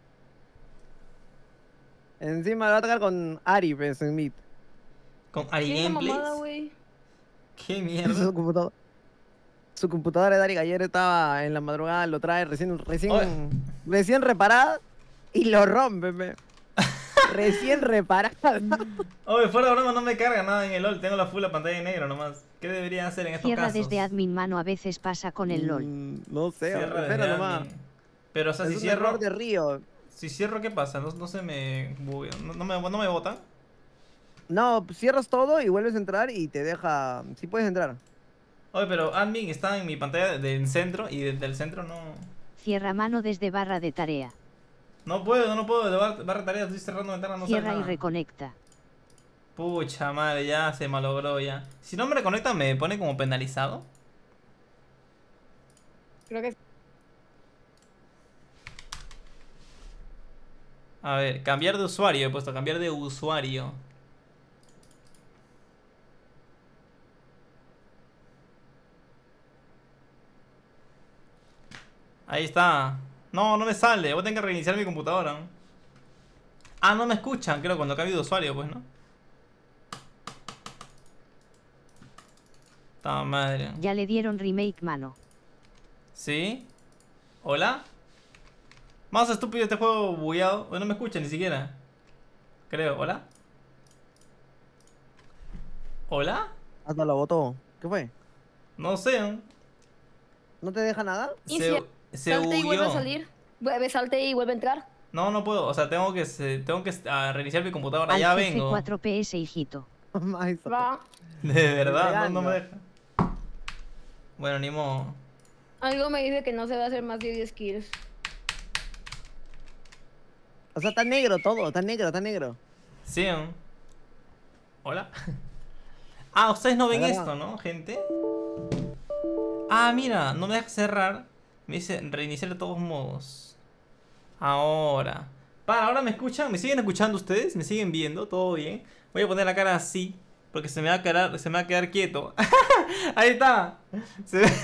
Encima lo va a tocar con Ari, pues, en Meet. Con Ari ¿Qué mamada, Gameplays. güey? Qué Su mierda. computadora. Su computadora de Dari ayer estaba en la madrugada, lo trae recién, recién, Oye. recién reparada y lo rompe, pe. Recién reparada. Oye, fuera de broma, no me carga nada en el LOL, tengo la full la pantalla en negro nomás. ¿Qué debería hacer en estos Cierra casos? desde admin, mano, a veces pasa con el LOL. Mm, no sé, Cierra espera desde nomás. admin. Pero, o sea, Es si un cierro, error de Río. si cierro, ¿qué pasa? No, no se me buguea, no, no me, no me botan. No, cierras todo y vuelves a entrar y te deja. Sí puedes entrar. Oye, pero admin está en mi pantalla del centro y desde el centro no... Cierra mano desde barra de tarea. No puedo, no puedo, de bar- barra tarea, estoy cerrando ventanas, no sale Cierra y nada. reconecta. Pucha madre, ya se malogró ya. Si no me reconecta, ¿me pone como penalizado? Creo que A ver, cambiar de usuario, he puesto cambiar de usuario. Ahí está. No, no me sale, voy a tener que reiniciar mi computadora. Ah, no me escuchan, creo, cuando cambio de usuario, pues, ¿no? Ta madre. Ya le dieron remake, mano. ¿Sí? ¿Hola? Más estúpido este juego bugueado. Hoy no me escucha ni siquiera. Creo, ¿hola? ¿Hola? Hasta lo botó. ¿Qué fue? No sé. ¿no? ¿No te deja nada? Y Se, si se salte y vuelve a bugueó. salir. Vuelve, salte y vuelve a entrar. No, no puedo. O sea, tengo que, se- tengo que ah, reiniciar mi computadora. Al Ya jefe vengo. cuatro P S, hijito. Más eso. Va. De verdad, no, Entregando. no me deja. Bueno, ni modo. Algo me dice que no se va a hacer más de diez kills. O sea, está negro todo, está negro, está negro. Sí. ¿no? ¿Hola? Ah, ustedes no ven Hola. esto, ¿no, gente? Ah, mira, no me deja cerrar. Me dice reiniciar de todos modos. Ahora. Para, ahora me escuchan. ¿Me siguen escuchando ustedes? ¿Me siguen viendo? ¿Todo bien? Voy a poner la cara así. Porque se me va a quedar, se me va a quedar quieto. Ahí está. Se me...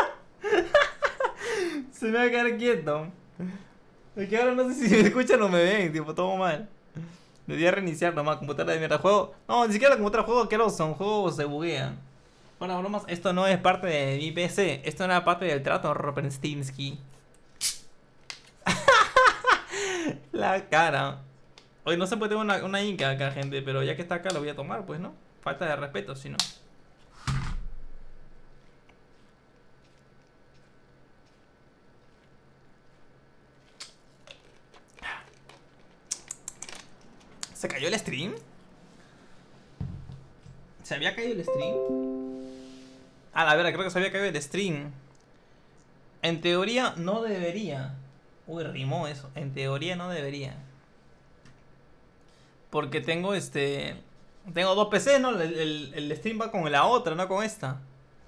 se me va a quedar quieto. Es que ahora no sé si me escuchan o me ven. Tipo, todo mal. Debería reiniciar nomás, computadora de mierda. Juego. No, ni siquiera la computadora, juego que son juegos se buguean. Bueno, bromas, esto no es parte de mi P C. Esto era parte del trato, Ropenstinsky. La cara. Hoy no se puede tener una, una inca acá, gente. Pero ya que está acá, lo voy a tomar, pues, ¿no? Falta de respeto, si no. ¿Se cayó el stream? ¿Se había caído el stream? Ah, la verdad, creo que se había caído el stream. En teoría no debería. Uy, rimó eso. En teoría no debería. Porque tengo este... Tengo dos P C, ¿no? El, el, el stream va con la otra, no con esta.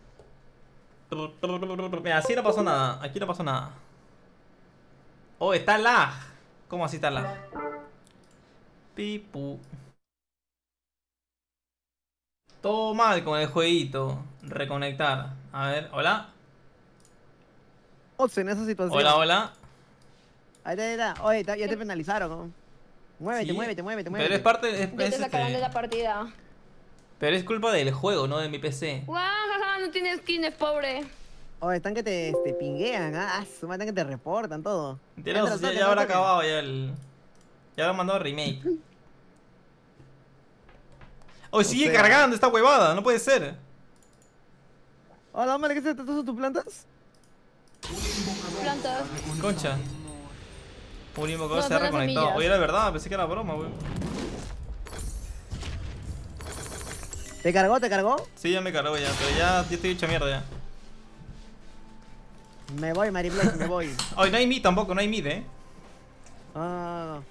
Mira, así no pasó nada. Aquí no pasó nada. Oh, está lag. ¿Cómo así está lag? Pipu. Todo mal con el jueguito. Reconectar. A ver, hola. En esa situación. Hola, hola. Ahí está, ahí está. Oye, ya te penalizaron, ¿no? Muévete, Sí, muévete, muévete, muévete. Pero es parte. Es, Ya es, te sacaron este, de la partida. pero es culpa del juego, no de mi P C. ¡Guau! No tienes skins, pobre. Oye, están que te, te pinguean, ¿ah? Su están que te reportan todo. Mentiroso, Entra, ya, toque, ya habrá toque. acabado ya el. Ya habrá mandado remake. Oh, sigue sea- cargando esta huevada, no puede ser. Hola, hombre, ¿qué se te son tus plantas? Plantas. Concha. Un invocador No, se ha son las reconectado. semillas. Oye, era verdad, pensé que era broma, weón. ¿Te cargó, te cargó? Sí, ya me cargó ya, pero ya, ya estoy hecho mierda ya. Me voy, Mariblox, me voy. Ay, no hay mid tampoco, no hay mid, eh. Ah,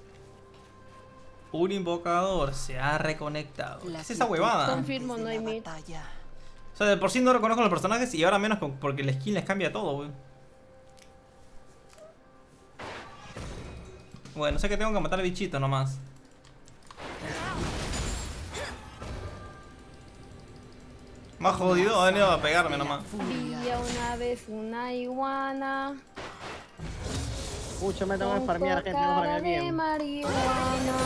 Un invocador se ha reconectado. ¿Qué es esa huevada? Confirmo, no hay mid. O sea, de por sí no reconozco los personajes y ahora menos con- porque el skin les cambia todo, weón. Bueno, sé que tengo que matar al bichito nomás. Más jodido, ha venido a pegarme nomás. Había una vez una iguana. pucha, me tengo que con farmear, gente, tengo que cara farmear de bien. marihuana.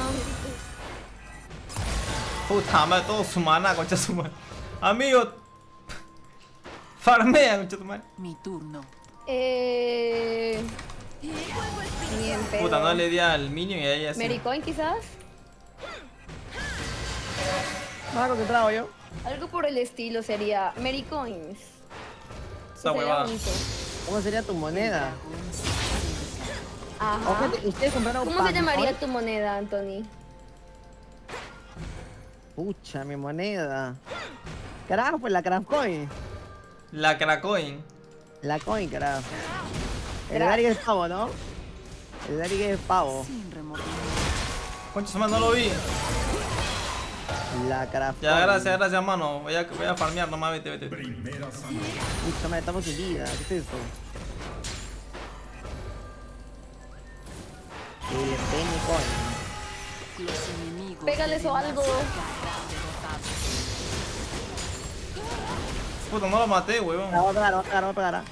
Puta madre, todo su mana, concha su madre. Amigo. Farmea, concha tu madre. Mi turno. Eh. Ni en pedo. Puta, no le di al minion y ahí así. Mericoin, quizás. Más concentrado yo. Algo por el estilo sería Mericoins. Esa Sería huevada. bonito. ¿Cómo sería tu moneda? Ajá. Ojete, ¿ustedes compraron ¿Cómo se pan llamaría hoy? tu moneda, Anthony? Pucha, mi moneda. Carajo, pues la craft coin. La Krakoin. La coin, carajo. El Craft. Dari es pavo, ¿no? El Dari es pavo. Sin remordimiento. Concha su madre, no lo vi. La craft Ya, coin. gracias, gracias, mano. Voy a, voy a farmear nomás, vete, vete. Pucha, madre, estamos sin vida. ¿Qué es esto? El Penny Coin. Los enemigos. Pégales o algo. Puta, no lo maté, huevón. La voy a pegar, la voy a pegar, la voy a pegar. ¿ah?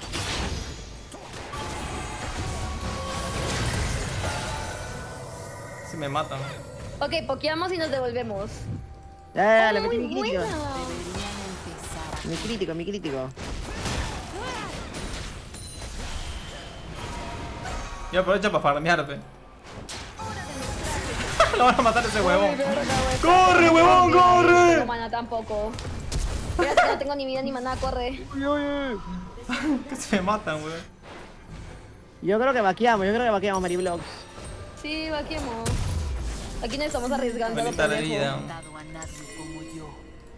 Si me matan. Ok, pokeamos y nos devolvemos. Ya, ya, ya, le Oh, metí muy mi crítico. buena. Deberían empezar. Mi crítico, mi crítico. Yo aprovecho para farmearte. Lo van a matar ese huevón. ¡Corre, huevón, No corre! tengo mana tampoco. Fíjate que no tengo ni vida ni maná, corre. Uy, uy, uy. Que se me matan, huevón. Yo creo que vaqueamos, yo creo que vaqueamos, Mariblox. Sí, vaquemos. Aquí nos estamos arriesgando. Bonita lo la pendejo. vida. No he dado a nadie como yo.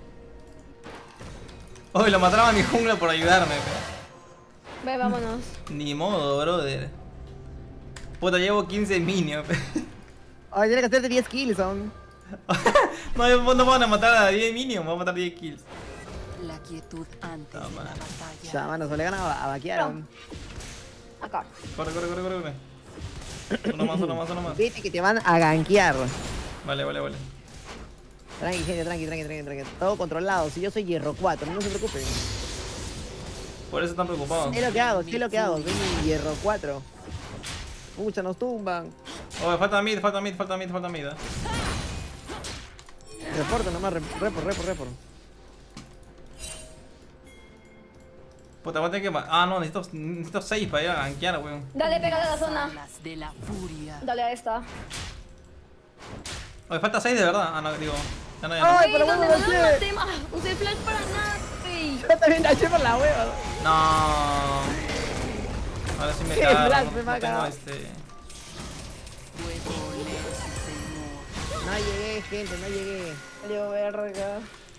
Uy, lo mataron a mi jungla por ayudarme. Ve, vámonos. Ni modo, brother. Puta, llevo quince minions. Ay, tiene que hacerte diez kills, son. No, yo- no van a matar a diez minions, van a matar diez kills. La quietud antes Ah, de la man. Ya, batalla. mano, se le ganan a, a vaquear. No. Acá. Corre, corre, corre, corre, corre. Uno más, uno más, uno más. Viste que te van a gankear. Vale, vale, vale. Tranqui, gente, tranqui, tranqui, tranqui, tranqui. Todo controlado. Si yo soy hierro cuatro, no se preocupen. Por eso están preocupados. ¿Qué es lo que hago? ¿Qué es lo que hago? Soy mi hierro cuatro. Pucha, nos tumban. Oh, falta mid, falta mid, falta mid, falta mid. eh. Reporto nomás, rep- report, report, report. Puta, voy a tener que... ma- Ah, no, necesito, necesito seis para ir a gankear, weón. Dale, pégale a la zona. Alas de la furia. Dale a esta. Oye, falta seis de verdad. Ah, no, digo... Ya no, ya no. Ay, Güey, pero ¿dónde bueno, no ¿qué? lo maté? Ah, usé flash para nada, güey. Yo también la eché por la hueva. No. Ahora sí me Qué cago. black, No, me no va a tengo cagar. este... Puedo oler su temor. No hay gente, no llegué. Salió verga.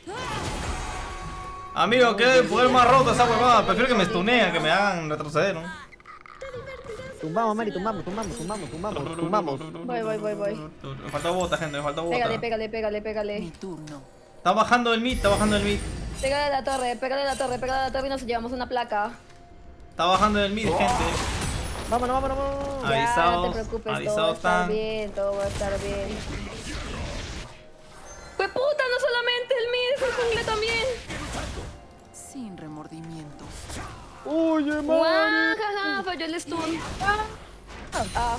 Amigo, qué poder más roto esa huevada. Prefiero que me stuneen, que me hagan retroceder, ¿no? Tumbamos, Mari, tumbamos, tumbamos, tumbamos, tumbamos, tumbamos. Voy, voy, voy, voy. Me falta bota, gente, me falta bota. Pégale, pégale, pégale, Mi pégale. turno. Está bajando el mid, está bajando el mid. Pégale a la torre, pégale a la torre, pégale a la torre y nos llevamos una placa. Está bajando el mid, gente. Vámonos, vámonos, vámonos. Ya, Avisados, no te preocupes, todo va a avisados estar están. bien, todo va a estar bien. ¡Fue puta! No solamente el mid, es el jungle también. Sin remordimientos. Oye, Mari. ¡Guajaja! Falló el stun. Ah.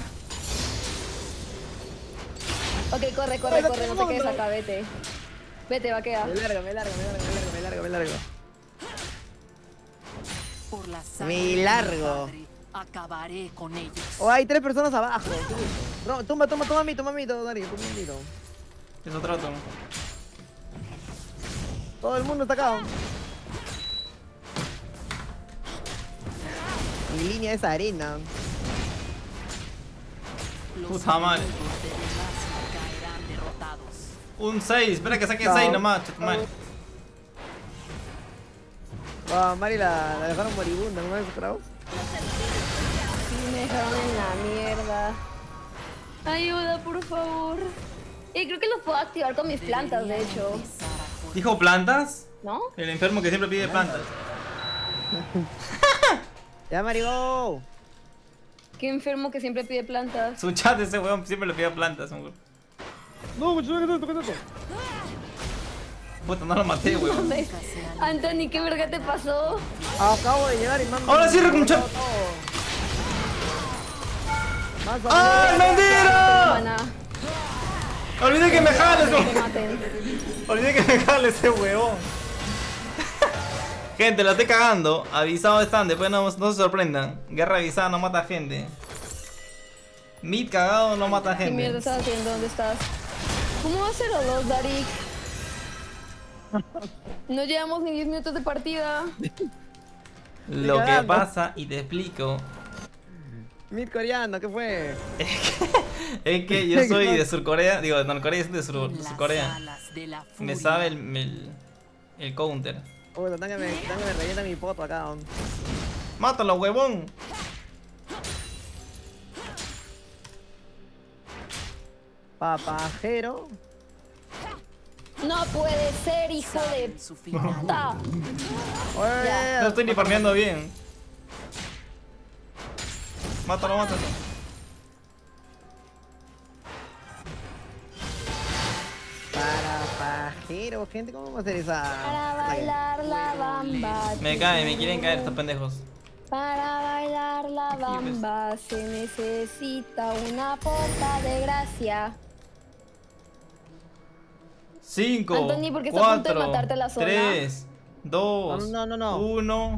Ok, corre, corre, corre, no te quedes acá, vete. Vete, vaquea. Me largo, me largo, me largo, me largo, me largo, me largo. Por la sangre Me de largo. mi padre, acabaré con ellos. Oh, hay tres personas abajo. No, toma, toma, toma a mí, toma a mí, todo, Darío, toma a mí, todo. Eso trato. Todo el mundo está acá. Mi línea es arena. Los Puta madre. enemigos de Demacia caerán derrotados. Un seis, espera que saque No. seis nomás, chutamare. Ah, Mari la, la dejaron moribunda, ¿no esos tragos? Sí, me dejaron en la mierda. Ayuda, por favor. Y creo que los puedo activar con mis plantas, de hecho. Empezar a correr. ¿Dijo plantas? ¿No? El enfermo que siempre pide plantas. Ya, Mari, go. Qué enfermo que siempre pide plantas. Su chat ese weón siempre le pide plantas, weón. No, ¿qué es esto? ¿Qué es esto? Puta, no lo maté, weón. ¿Dónde? Anthony, ¿qué verga te pasó? Acabo de llegar y mando. Ahora sí, recumucha. ¡Ah, mentira! Maná. Olvidé que me jales, Que te weón. maten. Olvidé que me jale ese huevón. Gente, la estoy cagando. Avisados están, después no, no se sorprendan. Guerra avisada no mata gente. Mid cagado no mata ¿Qué mierda gente. estás haciendo? ¿Dónde estás? ¿Cómo va a ser o dos, Darik? No llevamos ni diez minutos de partida. Lo que cagando. pasa, y te explico, Mid coreano, ¿qué fue? es que yo soy de Surcorea. Digo, de Norcorea, es de Sur, En las Surcorea. alas de la Me furia. sabe el, el, el counter. Uy, están que me, están que me rellena mi poto acá. ¿No? Mátalo, huevón. Papajero. No puede ser, hijo de En su final. puta. Oye, No estoy ni farmeando bien. Mátalo, mátalo. Para pajero, gente, ¿cómo vamos a hacer esa? Para bailar la bamba. Me caen, me quieren caer estos pendejos. Para bailar la bamba se necesita una poca de gracia. cinco, Anthony, ¿por qué está a punto de cuatro, matarte la zona? tres, dos, No, no, no, no. uno.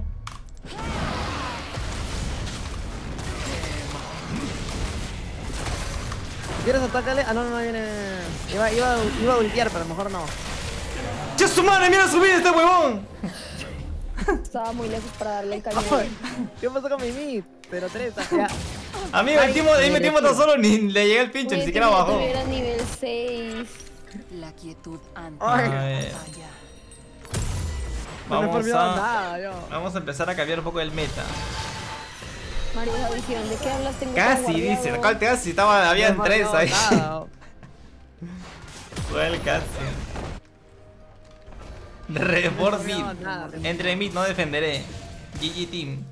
¿Quieres atacarle? Ah, no, no, no viene. Iba, iba, iba a ultear, pero a lo mejor no. ¡Che su madre! ¡Mira subir este huevón! Estaba muy lejos para darle el cañón. ¿Qué pasó con mi mid? Pero tres, ya. Amigo, el Timo, ahí mi Timo está solo, ni le llegué el pinche, ni Uy, siquiera que bajó. tuviera nivel seis. La quietud antes Ay. de la A ver. batalla. No me he Vamos olvidado a, nada, yo. vamos a empezar a cambiar un poco el meta. María Visión, ¿de qué hablas? Tengo Casi, todo dice. guardado. ¿Cuál casi? Estaba, habían No me he tres ahí. olvidado nada. Fue el casi. Report No me he mid. olvidado nada. Entre mid no defenderé. G G Team.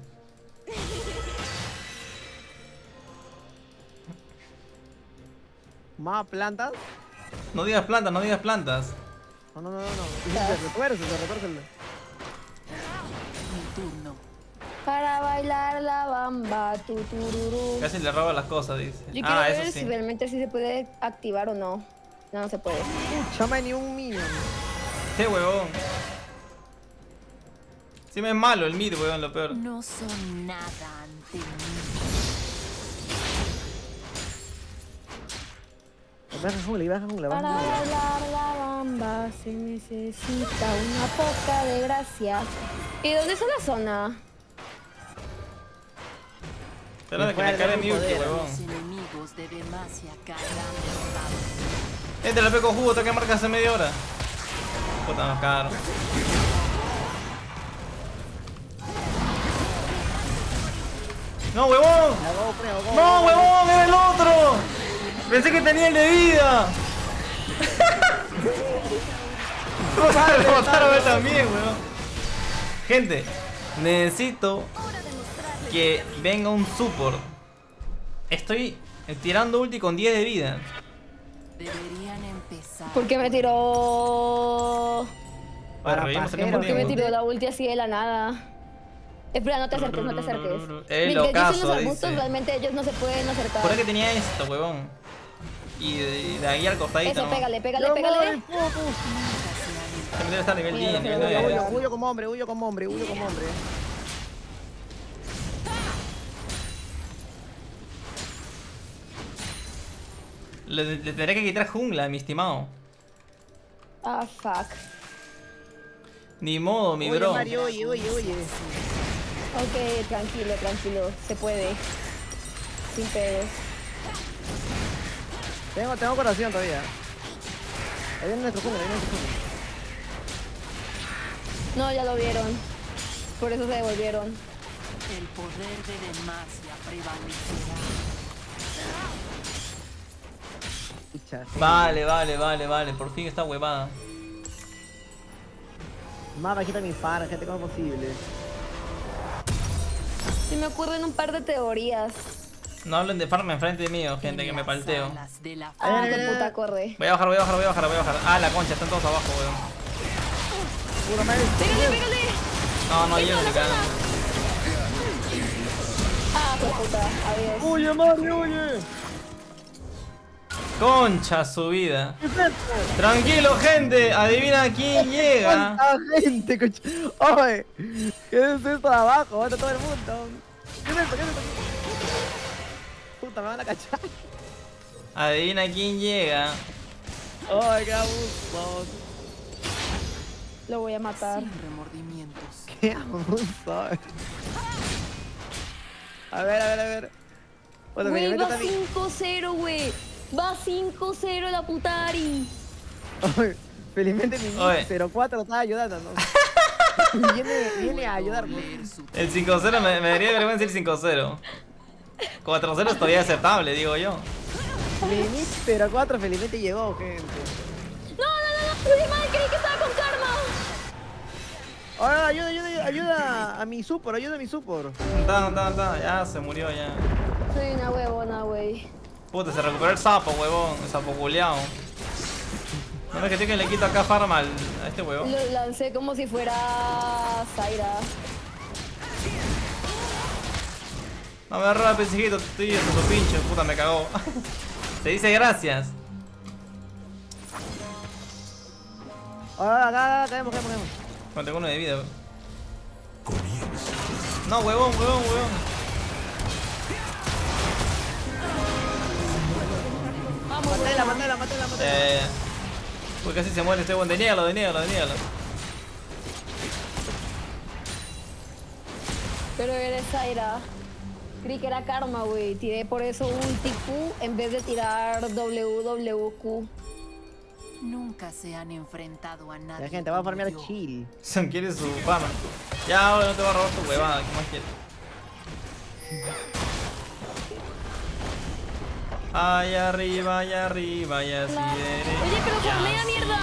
¿Más plantas? No digas plantas, no digas plantas. No, no, no, no. Se retuerce, se retuerce. Mi turno. Para bailar la bamba, tu tururú. Casi le roba las cosas, dice. Yo quiero Ah, ver eso si sí. realmente sí se puede activar o no. No, no se puede. Chama ni un minion. Qué huevón. Sí me es malo el mid, huevón, lo peor. No son nada ante mí. Baja jungla, baja jungla, baja Para jungla. bailar la bamba se necesita una poca de gracia. ¿Y dónde está la zona? Espera de que me Recuerda cargue el mi ulti, poder. huevón. Los enemigos de Demacia caerán derrotados. Este le pego jugo, tengo que marcar hace media hora. Puta, más caro. ¡No, huevón! ¡No, huevón! ¡Era el otro! Pensé que tenía el de vida. Me mataron a él también, huevón. Gente, necesito que venga un support. Estoy tirando ulti con diez de vida. Deberían empezar. ¿Por qué me tiró? Para reírnos al mismo ¿Por qué me tiempo. tiró la ulti así de la nada? Espera, no te acerques, no te acerques. El Mientras yo ocaso, soy los arbustos, dice. realmente ellos no se pueden acercar. Por ahí que tenía esto, huevón. Y de, y de ahí al costadito, Eso, ¿no? pégale, pégale, pégale. Se me debe estar a nivel diez, nivel Huyo, nueve. huyo, huyo como hombre, huyo como hombre, huyo como hombre. Le, le tendré que quitar jungla, mi estimado. Ah, fuck. Ni modo, mi Oye, bro. Mario, oye, oye, oye. Ok, tranquilo, tranquilo. Se puede. Sin pedos. Tengo, tengo corazón todavía. Ahí viene nuestro jungla, ahí viene nuestro jungla. No, ya lo vieron. Por eso se devolvieron. El poder de Demacia prevalecerá. Pucha, sí. Vale, vale, vale, vale. Por fin esta huevada. Más bajita mi par, gente, ¿cómo es posible? Sí me ocurren un par de teorías. No hablen de farm enfrente mío, gente, que me palteo. Alas de la Ah, Eh, qué puta, corre. Voy a bajar, voy a bajar, voy a bajar, voy a bajar. Ah, la concha, están todos abajo, weón. Puro madre. ¡Pégale, pégale! No, no, yo no me cago. Ah, qué puta, adiós. Huye, Mario, huye. Concha su vida. ¿Qué es esto? Tranquilo, gente. Adivina quién llega. ¡Cuánta gente, coche! ¡Oye! ¿Qué es esto de abajo? ¿Dónde está todo el mundo? ¿Qué es esto? ¿Qué es esto? Puta, me van a cachar. Adivina quién llega. ¡Ay, qué abuso! Lo voy a matar. sin remordimientos. ¡Qué abuso! A ver, a ver, a ver. Bueno, Güey, Filimento va también. cinco cero, güey. Va cinco cero la puta Ari. Oye, felizmente mi Oye. cero cuatro está ayudando, ¿no? viene, viene a ayudarnos. Leer su El cinco cero me, me daría vergüenza el cinco cero. cuatro cero es todavía aceptable, digo yo. Mi cero cuatro felizmente llegó, gente. No, no, no, no. Mi madre creí que estaba con karma. Ahora, ayuda, ayuda, ayuda a mi support, ayuda a mi support. Está, está, está. Ya se murió ya. Soy una huevona, güey. Puta, se recuperó el sapo, huevón. El sapo culiao. No me que que le quito acá farm al, a este huevón. Lo lancé como si fuera Zaira. No me agarra el pensejito, estoy en su pinche, puta me cagó. Te dice gracias. Ahora, acá, acá, caemos, caemos, caemos. Bueno, tengo uno de vida. No, huevón, huevón, huevón. Vamos, Matela, matela, matela, matela. Eh. Uy, casi se muere este huevón. Deníalo, deníalo, deníalo. pero eres Zaira. Creí que era karma, güey. Tiré por eso ulti Q en vez de tirar W W Q. Nunca se han enfrentado a nadie. La gente va a como farmear yo. chill. Son quiere su fama. Ya, ahora no te va a robar tu huevada. ¿Qué más quieres? Allá arriba, allá arriba, allá así La- derecha. Oye, pero farmea, mierda.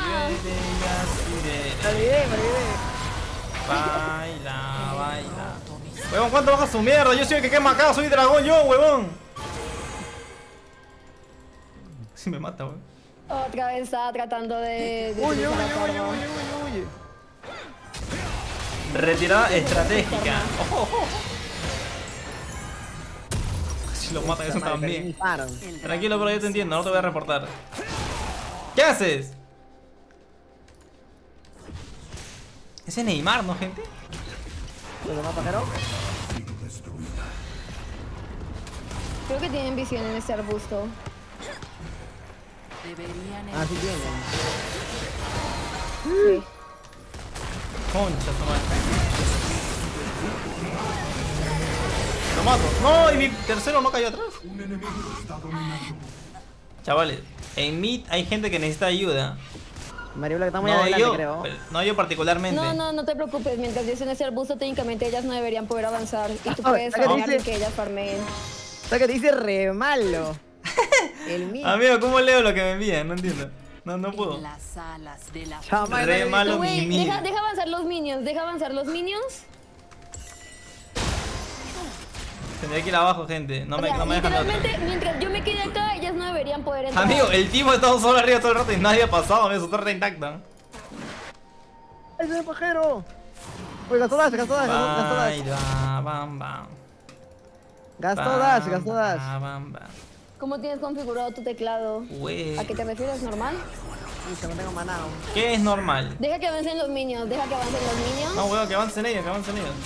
Me olvidé, me olvidé. Baila, baila. Huevón, ¿cuánto baja su mierda? Yo soy el que quema acá, soy dragón yo, huevón. Si me mata, huevón. Otra vez estaba tratando de... de Oye, oye, utilizar la oye, karma. oye, oye, oye. Retirada estratégica. Oh, oh, oh. Si lo matan, eso Madre, perdí mi también. farm. El Tranquilo, dragón pero yo te entiendo, no te voy a se reportar. ¿Qué haces? Ese es Neymar, ¿no, gente? ¿Lo más pajero? Creo que tienen visión en este arbusto. Deberían Ah, sí tienen. Sí. Concha, tu madre. Lo mato. No, y mi tercero no cayó atrás. Chavales, En mid hay gente que necesita ayuda. Mariola, que está muy No adelante, yo, creo. no yo particularmente. No, no, no te preocupes. Mientras yo en ese arbusto, técnicamente ellas no deberían poder avanzar. Y tú Ah, puedes ¿qué farmear dice? sin que ellas farmeen. O sea que te dice re malo. El mío. Amigo, ¿cómo leo lo que me envían? No entiendo. No, no puedo. En las alas de la Chama, Re no, malo Güey, mi mid. deja, deja avanzar los minions. Deja avanzar los minions. Tendría que ir abajo, gente. No O me, sea, no me dejan de otra. literalmente, mientras yo me quede acá, ellas no deberían poder entrar. Amigo, el tipo ha estado solo arriba todo el rato y nadie ha pasado. Amigo, su torre intacta. ¡Ay, ese pajero! Oye, gastó dash, gastó dash, gastó dash. Baila, bam, bam. Gastó dash, gastó dash. Bam, bam, bam. ¿Cómo tienes configurado tu teclado? Güey. ¿A qué te refieres? ¿Normal? Pucha, no tengo manado. ¿Qué es normal? Deja que avancen los minions. Deja que avancen los minions. No, weón, que avancen ellos, que avancen ellos.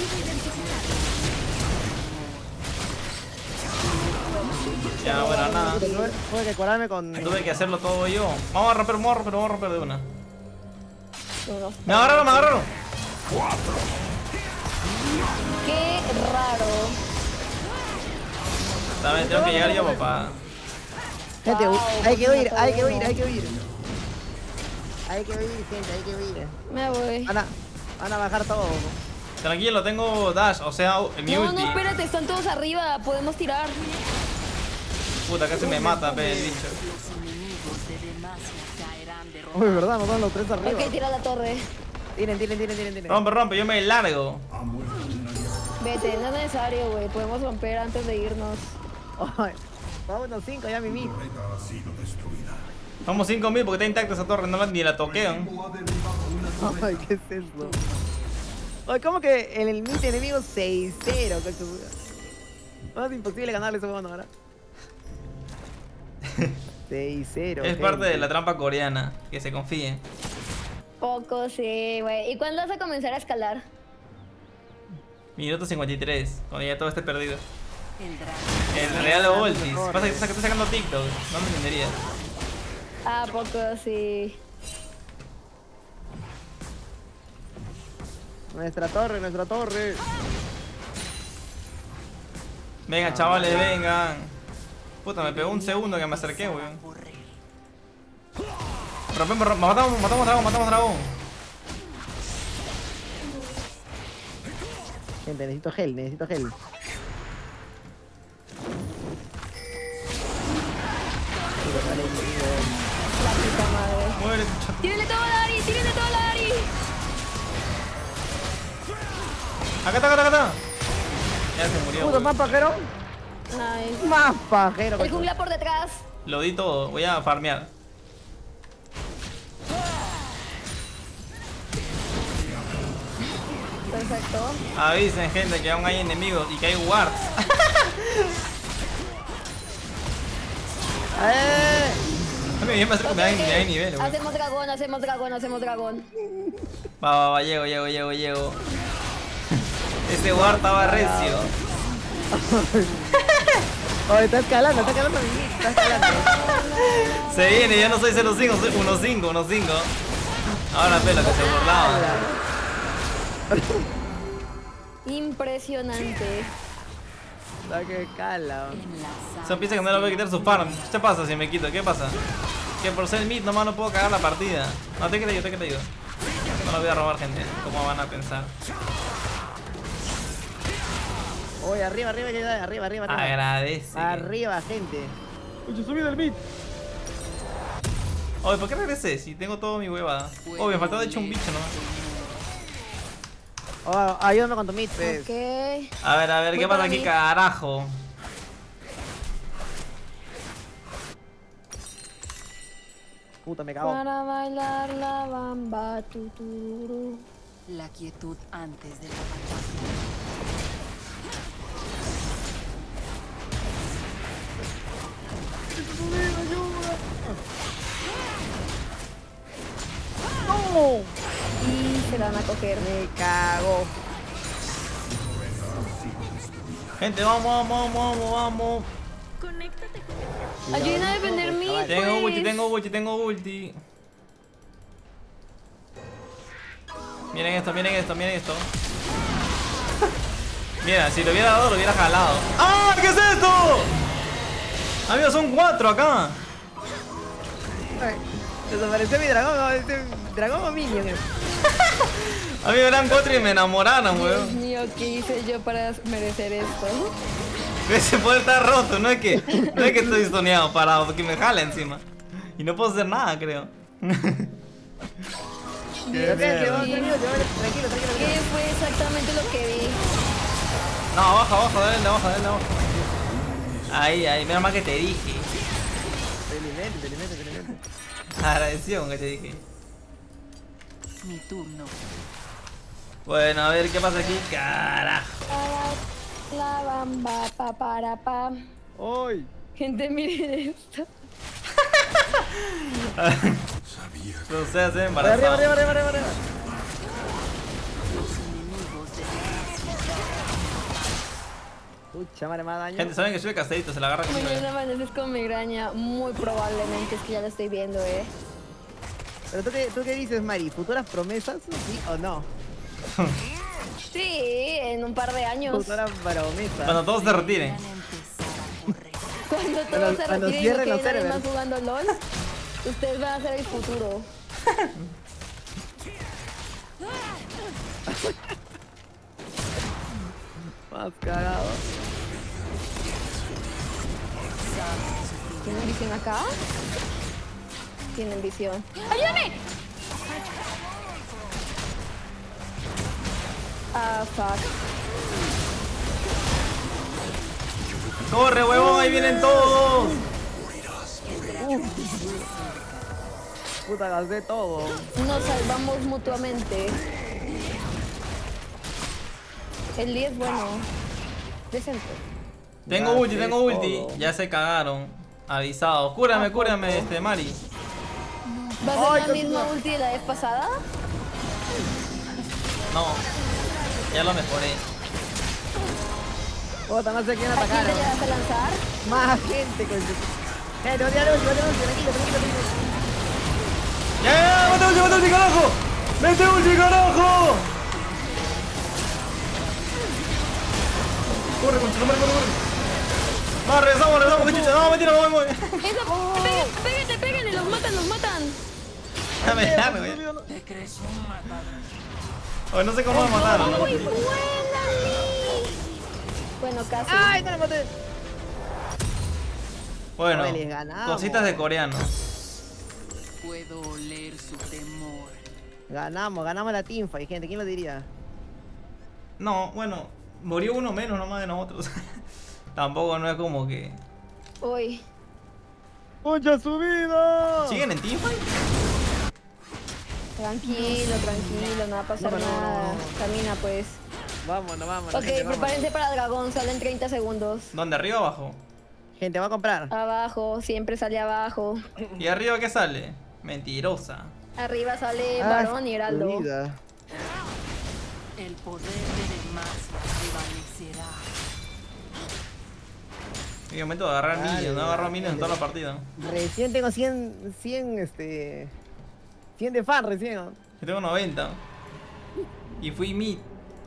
Ya, bueno, nada. Tuve, tuve que curarme con... Tuve que hacerlo todo yo. Vamos a romper, vamos a romper, vamos a romper de una. Uno. Me agarraron, me agarraron. Qué raro. También tengo que llegar yo, papá. Gente, Wow, hay que huir, mató hay que uno. huir, hay que huir. Hay que huir, gente, hay que huir. Me voy. Van a, van a bajar todo. Tranquilo, tengo dash, o sea, mi No, ulti. no, espérate, están todos arriba. Podemos tirar. Puta, casi me mata, pe, el bicho. Los enemigos de Demacia caerán de Uy, verdad, nos dan los tres arriba. Ok, tira la torre. Tiren, tiren, tiren, tiren, tiren. Rompe, rompe, yo me largo. Vete, no es necesario, güey. Podemos romper antes de irnos. Ay, vámonos cinco ya, Mimi. Vamos cinco mil porque está intacta esa torre, no la, ni la toquean. Ay, ¿qué es eso? Ay, ¿cómo que en el mid enemigo seis cero? No, es imposible ganarle ese juego ahora. seis cero. Es parte de la trampa coreana, que se confíe. Poco, sí, güey. ¿Y cuándo vas a comenzar a escalar? Minuto cincuenta y tres, cuando ya todo esté perdido. El dragón. El real o Voltis. Pasa que estoy sacando TikTok, no me entenderías. Ah, poco, sí. Nuestra torre, nuestra torre. Vengan, chavales, vengan. Puta, me pegó un segundo que me acerqué, weón. Rompemos, rompemos, matamos, matamos dragón, matamos dragón. Gente, necesito gel, necesito gel. La puta madre. Muere, chato. ¡Tírenle todo a Dari! ¡Tírenle todo a Dari! Acá está, acá está, acá está. Ya se murió, Puto, weón. más pajero. Nice. Más pajero. El coño. jungla por detrás. Lo di todo, voy a farmear. Perfecto. Avisen, gente, que aún hay enemigos y que hay wards. ¡Eh! A mí me acerco, me da, me da nivel, weón. Hacemos dragón, hacemos dragón, hacemos dragón. Va, va, va, llego, llego, llego, llego. Ese ward estaba recio. Oye, está escalando, está escalando mi mid, está escalando. Se viene, yo no soy cero cinco, soy uno cinco, uno cinco. Ahora pelo que se burlaba. Impresionante. Está que cala. En las Se piensa que no le voy a quitar su farm. ¿Qué pasa si me quito? ¿Qué pasa? Que por ser mid nomás no puedo cagar la partida. No, te que te digo, te que te digo. No lo voy a robar, gente. ¿Cómo van a pensar? Oye, arriba, arriba, que da, arriba, arriba, arriba. Agradece. Arriba, gente. Oye, subí del mid. Oye, ¿por qué regresé? Si tengo todo mi huevada. Oh, me faltaba de hecho un bicho nomás. Oh, ayúdame con tu mid, pues. Ok. A ver, a ver, Voy ¿qué pasa para aquí, mí. carajo? Puta, me cago. Para bailar la bamba tuturu. La quietud antes de la batalla. ¡No! Y se la van a coger. Me cago. Gente, vamos, vamos, vamos, vamos. Ayuden a defender mí, pues. Tengo ulti, tengo ulti, tengo ulti. Miren esto, miren esto, miren esto. Mira, si lo hubiera dado, lo hubiera jalado. ¡Ah! ¿Qué es esto? Amigos, son cuatro acá. Ay, desapareció mi dragón, ¿no? Este dragón o minion. A mí me eran cuatro y me enamoraron, Dios weón. mío, ¿qué hice yo para merecer esto? Ese poder está roto, no es que, no es que estoy soñado, parado, porque me jala encima. Y no puedo hacer nada, creo. Qué Ok, que vamos, mierda. tranquilo, tranquilo, tranquilo. ¿Qué fue exactamente lo que vi? No, abajo, abajo, dale de abajo, dale de abajo. Ahí, ahí, menos mal que te dije. Felizmente, felizmente, felizmente. Agradecido con que te dije. Mi turno. Bueno, a ver qué pasa aquí. Carajo. La bamba, pa, para, pa. ¡Ay! Gente, miren esto. No sé, se Arriba, embarazado. arriba, arriba, arriba, arriba. Los enemigos de Pucha, madre, más daño. Gente, saben que soy casadito, se la agarra conmigo. Mañana amaneces con migraña, muy probablemente, es que ya lo estoy viendo, eh. Pero tú qué, tú qué dices, Mari, ¿futuras promesas? ¿Sí o no? Sí, en un par de años. Futuras promesas. Cuando todos se retiren. van a empezar a correr. Cuando Cuando- todos se cuando retiren y no cierren los quede nadie servers. más jugando LOL, ustedes van a ser el futuro. Más cagado. ¿Tienen visión acá? Tienen visión. ¡Ayúdame! Ah, fuck. ¡Corre, huevón! ¡Ahí vienen todos! Puta, gasté todo. Nos salvamos mutuamente. El Lee es bueno. Decente. Tengo Ya ulti, sé tengo ulti. todo. Ya se cagaron. Avisado. Cúrame, cúrame, este, Mari. ¿Va a Ay, ser la qué misma mierda. ulti de la vez pasada? No. Ya lo mejoré. Puta, no sé quién ¿A quién atacaron. te vas a lanzar? Más gente con su... Eh, te voy a tirar ulti, voy a tirar ulti, tranquilo, tranquilo, tranquilo. ¡Ya, ya, ya! ¡Mete ulti, mete ulti, carajo! ¡Mete ulti, carajo! Corre, concha, corre, corre, corre. No, regresamos, regresamos, que chucha. No, mentira, no voy, voy. ¡Esa! ¡Pégale, pégale, pégale! ¡Los matan, los matan! Dame, dame, güey. Te crees un matador. Oye, no sé cómo me mataron. ¡Muy buena, Lee! Bueno, casi. ¡Ay, no le maté! Bueno, Oye, les ganamos. cositas de coreanos. Puedo oler su temor. Ganamos, ganamos la teamfight, gente. ¿Quién lo diría? No, bueno, murió uno menos nomás de nosotros. Tampoco no es como que... Uy. ¡Mucha subida! ¿Siguen en teamfight? Tranquilo, tranquilo, no va a pasar No, no, no, nada. no, no. Camina, pues. Vámonos, vámonos. Ok, gente, vámonos. prepárense para el dragón, salen treinta segundos. ¿Dónde? ¿Arriba o abajo? Gente, va a comprar. Abajo, siempre sale abajo. ¿Y arriba qué sale? Mentirosa. Arriba sale Ah, varón y heraldo. subida. El poder de Demacia prevalecerá. En el momento de agarrar Dale, minions, no agarro dale. minions en toda la partida. Recién tengo cien, cien, este... cien de fan recién. ¿no? Yo tengo noventa. Y fui mid.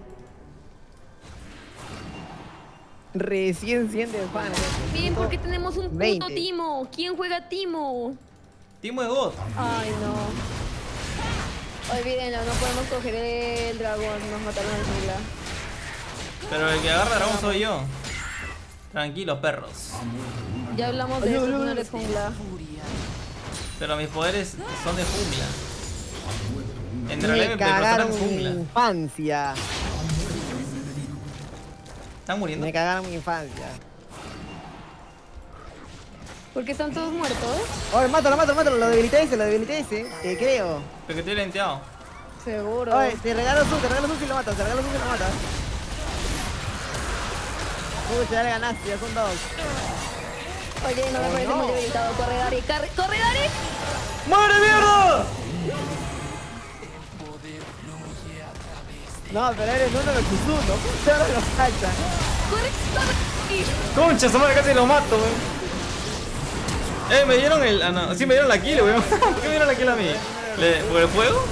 Recién cien de fan. Bien, porque tenemos un puto veinte. Timo. ¿Quién juega Timo? Timo es God. Ay, no. Olvídenlo, no podemos coger el dragón. Nos mataron al jungla. Pero el que agarra dragón soy yo. Tranquilos, perros. Ya hablamos de Ayuda, eso, tú ayuda. no eres jungla. Furia. Pero mis poderes son de jungla. En realidad Me mi personaje cagaron es mi jungla. infancia. ¿Están muriendo? Me cagaron mi infancia. ¿Por qué están todos muertos? Oye, mátalo, mátalo, mátalo. Lo debilité ese, lo debilité ese. Te creo. Pero que estoy lenteado. Seguro. Oye, te regalo su, te regalo su si lo matas, te regalo su si lo matas. Pucha, ya le ganaste, ya son dos. Oye, no me Oh, parece no. muy debilitado. Corre, Dari. Corre, corre, Dari. ¡Muere, mierda! No, pero eres uno de los Kuzuno. Pucha, ahora lo cachan. Corre, corre. Concha, esa madre casi lo mato, weón. Eh, me dieron el. Ah, no. Sí, me dieron la kill, weón. ¿Por qué me dieron la kill a mí? ¿Le... ¿Por el fuego?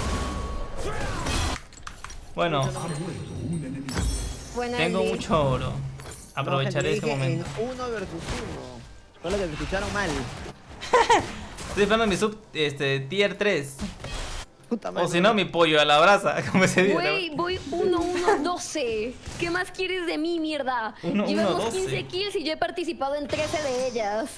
Bueno, Buena, tengo Lee. mucho oro. Aprovecharé No, ese gente, momento. dije en uno versus uno. Solo que me escucharon mal. Estoy esperando mi sub este, tier tres. Puta madre. O si no, mi pollo a la brasa. Como se dice. Güey, voy uno uno doce. ¿Qué más quieres de mí, mierda? uno uno Llevamos doce. quince kills y yo he participado en trece de ellas.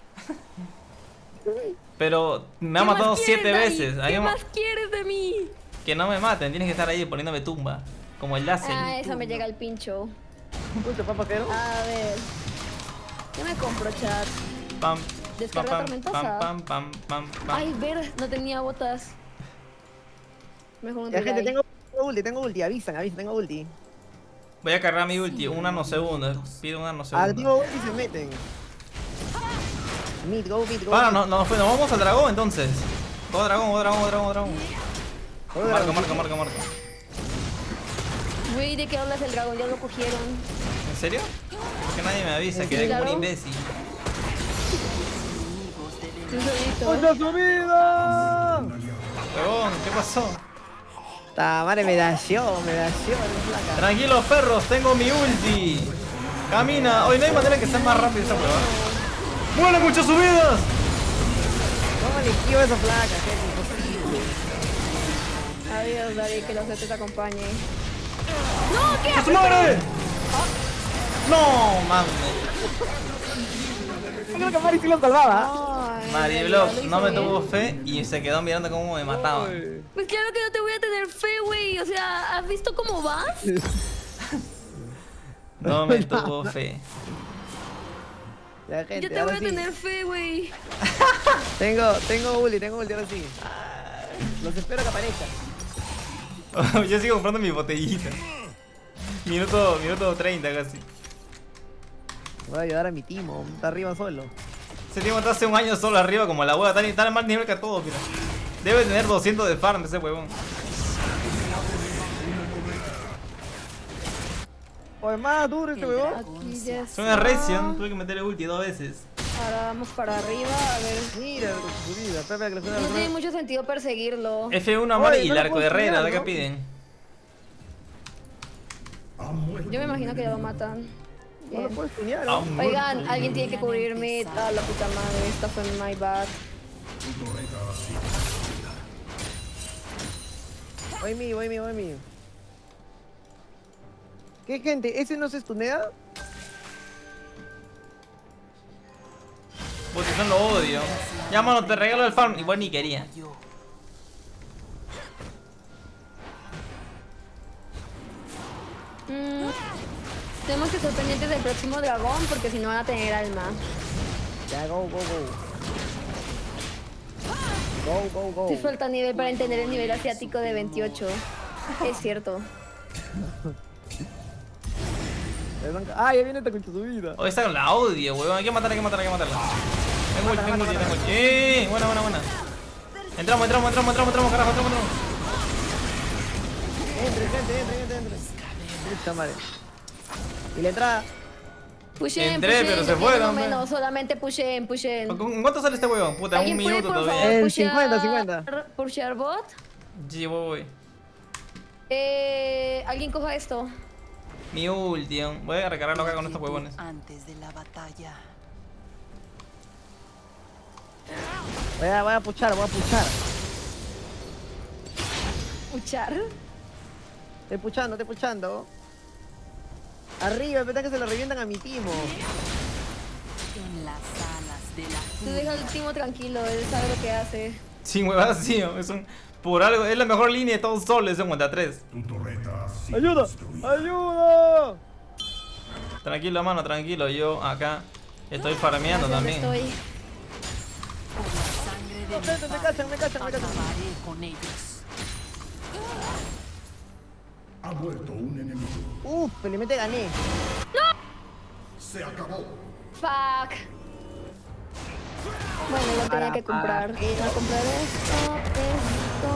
Pero me ha ¿Qué más matado quieres, siete Dani? veces. ¿Qué Ahí me- más quieres de mí? Que no me maten, tienes que estar ahí poniéndome tumba. Como el láser. Ah, eso me llega al pincho. Escucha, papá, pero. A ver. ¿Qué me compro, chat? Pam, Descarga pam, tormentosa. pam, pam, pam, pam, pam. Ay, ver, no tenía botas. Mejor un Ya, gente, delay. tengo, tengo ulti, tengo ulti. Avisan, avisan, tengo ulti. Voy a cargar mi ulti, un nanosegundo. Pido un nanosegundo. Activo ulti y se meten. Mid, go, mid, go. Para, mid. no, no, nos vamos al dragón entonces. Go dragón, go dragón, go dragón, go dragón. Go, Marca, dragón. marca, marca, marca. Güey, ¿de qué hablas el dragón? Ya lo cogieron. ¿En serio? Porque nadie me avisa, Sí, quedé como un claro. imbécil. Tú solito. ¡Otra subida! Huevón, ¿qué pasó? Ta madre, me dació, me dació la placa. Tranquilos perros, tengo mi ulti. Camina, hoy no hay manera que sea más rápido esa huevada. ¡Muere muchas subidas! ¿Cómo le esquivo esa placa, gente? Imposible. Adiós, David, que los C te acompañe. ¡No! ¿Qué ¡A su haces? madre! No, mames. Creo que Mari sí lo salvaba. Ay, Mariblox ya lo no me hizo tuvo bien. fe y se quedó mirando cómo me mataban. Pues claro que no te voy a tener fe, güey. O sea, ¿has visto cómo vas? No me tuvo fe. Ya, gente, Yo te ahora voy a sí. tener fe, güey. Tengo, tengo ulti, tengo ulti, ahora sí. Los espero que aparezcan. Yo sigo comprando mi botellita. Minuto, minuto treinta casi. Voy a ayudar a mi timo, está arriba solo. Ese tío está hace un año solo arriba como la hueá, está en mal nivel que a todos, mira. Debe tener doscientos de farm ese huevón. Oye, más duro este huevón. Aquí ya Es una está. Resion, tuve que meterle ulti dos veces. Ahora vamos para arriba, a ver. Mira, con su subida. Espera, que le suena No tiene la mucho sentido perseguirlo. F uno amor Oye, y no el lo arco puedo de Reina, estudiar, ¿de qué ¿no? piden? Yo me imagino que ya lo matan. No lo Bien. puedes tunear, Ah, ¿no? Oigan, alguien tiene que cubrirme. Ah, la puta madre, esta fue my bad. Voy mi, voy mi, voy mi. ¿Qué, gente? ¿Ese no se estunea? Puta, no lo odio. Ya, mano, te regalo el farm. Igual ni quería. Yo. Mm, tenemos que estar pendientes del próximo dragón porque si no van a tener alma. Ya, go, go, go. Go, go, go. Te falta nivel para entender el nivel asiático de veintiocho. Es cierto. Ah, ya viene esta con su subida. Oh, esta la odio, weón. Hay que matarla, hay que matarla, hay que matarla. Tengo ulti, tengo ulti, tengo ulti. ¡Eh! Buena, buena, buena. Entramos, entramos, entramos, entramos, entramos, carajo, entramos, entramos. Entre, entre, entre, entre, entre. Puta madre. Y la entrada. Pushen, Entré, pushen, pero se ya fueron, tienen pe. menos, solamente pushen, pushen. ¿Con cuánto sale este huevón? Puta, un ¿Alguien puede, minuto por todavía. favor, En pushear- cincuenta, cincuenta. pushear bot? Sí, voy, voy. Eh, alguien coja esto. Mi ulti, ¿eh? Voy a recargarlo acá con estos huevones. Antes de la batalla. Voy a, voy a puchar, voy a puchar. Puchar. Estoy puchando, estoy puchando. Arriba, pensé que se lo revientan a mi timo. En las alas de la Tú deja al timo tranquilo, él sabe lo que hace. Sin huevadas, sí, ¿no? Es un. Por algo, es la mejor línea de todos solos, es cincuenta y tres. ¡Ayuda! ¡Ayuda! Tranquilo, mano, tranquilo. Yo acá estoy farmeando ¿Dónde también. estoy? Por la sangre de No, mi gente, me padre, cachan, me cachan, me cachan. acabaré con ellos. Ha muerto un enemigo. Uf, felizmente gané. Se acabó. Fuck. Bueno, igual tenía que comprar. Voy a comprar esto, esto.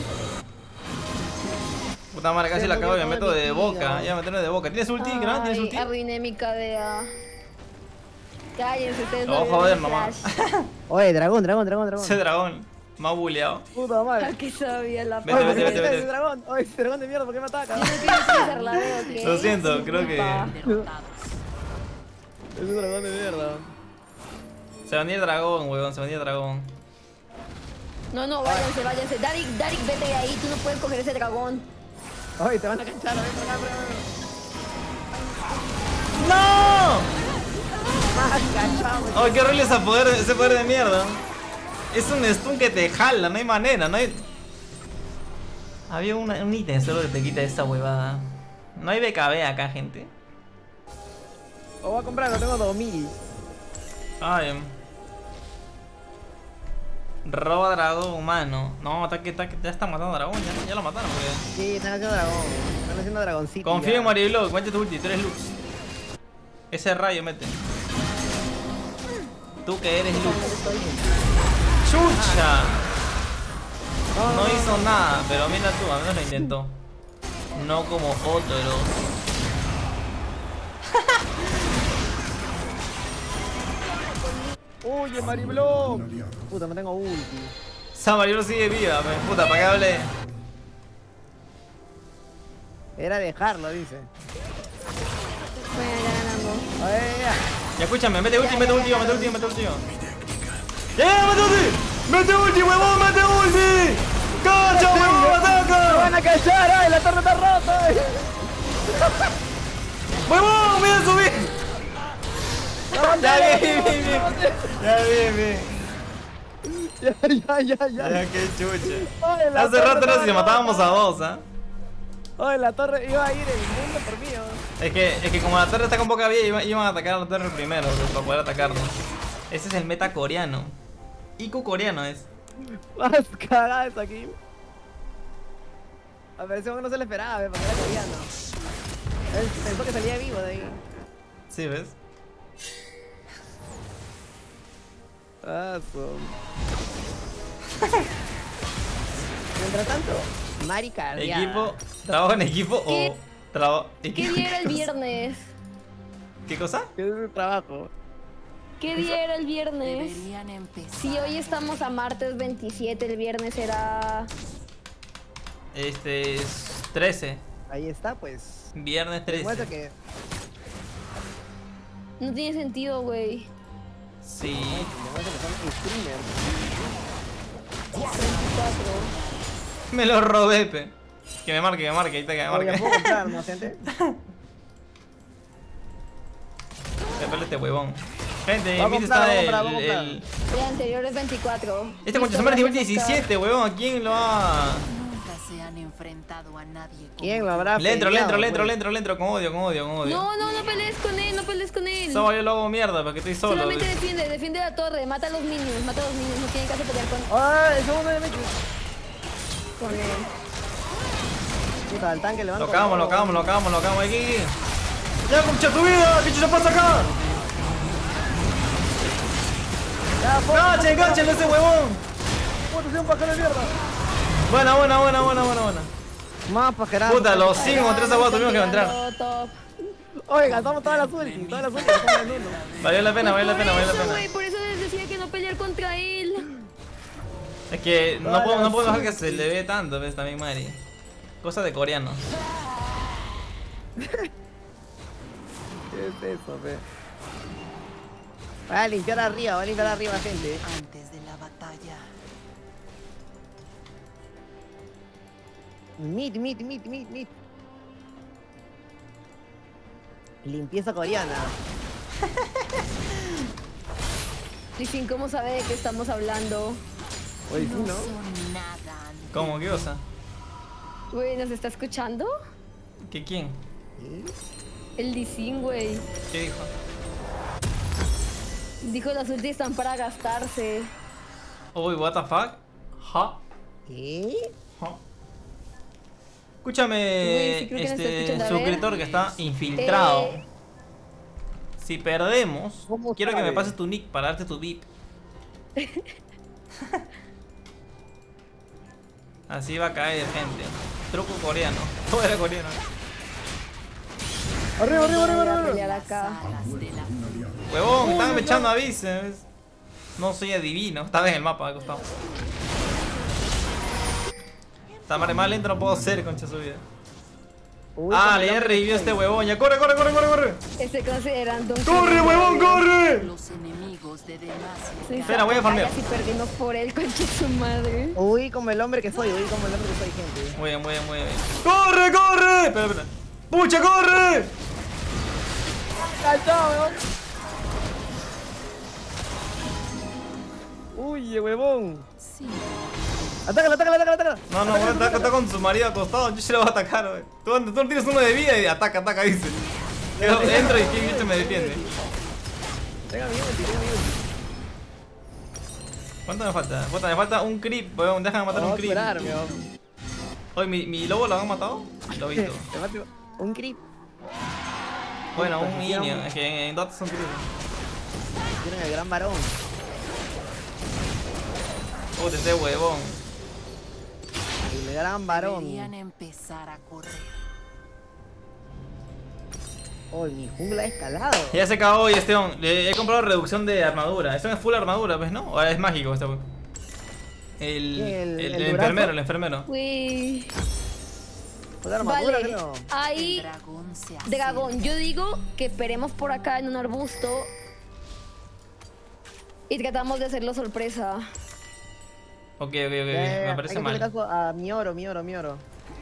Puta madre, casi Se la cago y me murió meto todo de mi boca. tío. Ya me meto de boca. ¿Tienes ulti, Gran? ¿Tienes Ay, ulti? arruiné mi K D A. Cállense, ustedes Lo voy a vieron joder mi nomás. flash. Oye, dragón, dragón, dragón, dragón. Ese dragón. Me ha bulleado. Puta madre. ¿A qué sabía la Vete, Oye, p- ¿por qué vete, me vete, ese vete. dragón? Oye, ese dragón de mierda, ¿por qué me ataca? Yo no quiero utilizarla de, ¿ok? Lo siento, creo que- Pa. Derrotados. Es un dragón de mierda. Se va a venir el dragón, weón. Se va a venir el dragón. No, no, váyanse, váyanse. Darik, Darik, vete de ahí. Tú no puedes coger ese dragón. Ay, te van a canchar, ven para acá, ven, ven. ¡No! Más cachado. ¡Ay, qué horrible ese poder, ese poder de mierda! Es un stun que te jala, no hay manera, no hay... Había una, un ítem solo que te quita esa huevada. No hay B K B acá, gente. Lo voy a comprar, lo tengo dos mil. Ay. Roba dragón humano. No, ataque, ataque, ya está matando dragón, ya, ya lo mataron, porque... Sí, están haciendo dragón. Están haciendo dragoncito. Confío ya. en Mariblock, cuente tu ulti, tú eres Lux. Ese rayo mete. Tú que eres Lux. ¡Chucha! No hizo nada, pero mira tú, al menos lo intentó. No como otros. Oye, Mariblock. Puta, no tengo ulti. Esa Mariblock sigue viva, me puta, ¿para qué hablé? Era dejarlo, dice. Bueno, ya ganamos. Ay, ya. Ya escúchame, mete ulti, mete ulti, mete ulti, mete ulti. ¡Ya, ya, mete ulti! ¡Mete ulti, huevón, mete ulti! ¡Cacha, huevón, ¡Me ataca! van a cachar! ¡Ay, la torre está rota! Ay. ¡Huevón, voy a subir! Ya, bien, bien, bien. Ya, bien, bien. Ya, ya, ya, ya. Ya, qué chucha. Ay, la Hace torre rato está era si rota. matábamos a dos, ¿ah? Ay, la torre iba a ir el mundo por mí. ¿No? Es que, es que como la torre está con poca vida, iban, iban a atacar a la torre primero, pues, para poder atacarnos. Ese es el meta coreano. I Q coreano es. Más cagadas aquí. A ver, ese hombre no se le esperaba, ¿ve? Porque era coreano. Él pensó que salía vivo de ahí. Sí, ¿ves? Ah, son. Mientras tanto, Mari cardiada. Equipo, trabajo en equipo ¿Qué? o trabajo. ¿Qué día era el viernes? ¿Qué cosa? ¿Qué es su trabajo? ¿Qué día era el viernes? Deberían empezar. Si hoy estamos a martes veintisiete, el viernes era... Este es trece. Ahí está, pues. Viernes Demuestra trece. que. No tiene sentido, güey. Sí. Demuestra que son streamers. veinticuatro. Me lo robé, pe. Que me marque, que me marque, ahí está que me Oye, marque. ¿puedo comprar, no, gente? Se pelea este huevón. Gente, Vamos a mire comprar, está el, vamos a comprar, vamos a el... El anterior es veinticuatro. Este concha su madre nivel diecisiete, huevón. ¿A quién lo ha...? Nunca se han enfrentado a nadie. como ¿Quién tú. lo habrá Le entro, le entro, peleado, le entro, pues? le entro, le entro. Con odio, con odio, con odio. No, no, no pelees con él, no pelees con él. Solo yo lo hago mierda porque estoy solo. Solamente defiende, defiende la torre, mata a los minions, mata a los minions, no tiene caso pelear con, ¡Ay, el segundo de Mickey! con él. Puta, al tanque le van Lo con cagamos, lo todo. cagamos, lo cagamos, lo cagamos aquí. ¡Ya, concha tu vida! ¿Qué chucha pasa acá? ¡Ya, po- ¡Gachen, gachen ese huevón! puta, soy un pájaro de mierda! Buena, buena, buena, buena, buena, buena. Más pajerado. Puta, los cinco contra esa hueá tuvimos que entrar. Top. Oye, gastamos todas las ultis, todas las ultis, gastamos en uno. Valió la pena, valió la pena, valió la Por eso, güey, pena. por eso les decía que no pelear contra él. Es que no Todas puedo, no las puedo dejar que ultis. se le ve tanto, ves, también, Mari. Cosa de coreano. ¿Qué es eso, fe? Va a limpiar arriba, va a limpiar arriba, gente. Antes de la batalla. Meet, meet, meet, meet, meet. Limpieza coreana. Y sin cómo sabe de qué estamos hablando. Oye, sí, No ¿no? son nada. ¿Cómo? ¿Qué cosa? Güey, ¿nos está escuchando? ¿Qué quién? ¿Sí? El Lee güey. ¿Qué dijo? Dijo las ultis están para gastarse. Uy, what the fuck? Ja. ¿Qué? ja. Escúchame, Uy, sí creo que nos está este escuchando. A ver. suscriptor que está infiltrado. Eh. Si perdemos, ¿Cómo quiero que me sabe? pases tu nick para darte tu V I P. Así va a caer, gente. Truco coreano. Todo era coreano. Arriba, arriba, arriba, Voy a arriba. pelear acá. Alas de la Huevón, están echando avisos. No soy adivino. Estaba en el mapa, al costado. Esta madre más lento no puedo ser, concha su vida. Uy, Ah, con le el he hombre revivido a que este soy. huevón. Ya, corre, corre, corre, corre, corre. Estoy considerando un... ¡Corre, huevón, corre! Los enemigos de Demacia. Sí, Espera, voy a farmear. Casi perdimos por él, concha su madre. Uy, como el hombre que soy, uy, como el hombre que soy, gente. Muy bien, muy bien, muy bien. ¡Corre, corre! Espera, espera. ¡Pucha, corre! ¡Cachao, weón! Uy, huevón. Sí. Atácala, atácala, atácala, atácala. No, no, está, está con su marido acostado. Yo se lo voy a atacar, wey. Tú, tú no tienes uno de vida y ataca, ataca, dice. Yo entro y quien bicho me defiende. Tenga mi ulti, tenga mi ulti. ¿Cuánto me falta? Puta, me falta un creep, weón. Déjame matar un Vamos a creep. curar, weón. Oye, ¿mi, ¿mi lobo lo han matado? Lobito. Te mato un creep. Bueno, un Puta, niño. ya. Es que en, en Dota son creep. Tienen el gran varón. Puta, este huevón. El gran varón. Deberían empezar a correr. Oh, mi jungla ha escalado. Ya se acabó hoy, Esteban. Le he comprado reducción de armadura. Esto es full armadura, pues, ¿no? O es mágico este weón. El, ¿El- el, el el durazo? enfermero, el enfermero. Uy. Pues la armadura, Vale, creo. El ahí... dragón se acerca. Dragón, yo digo que esperemos por acá en un arbusto y tratamos de hacerlo sorpresa. Ok, ok, ok. Eh, Me parece hay que hacerle mal. caso a mi oro, mi oro, mi oro.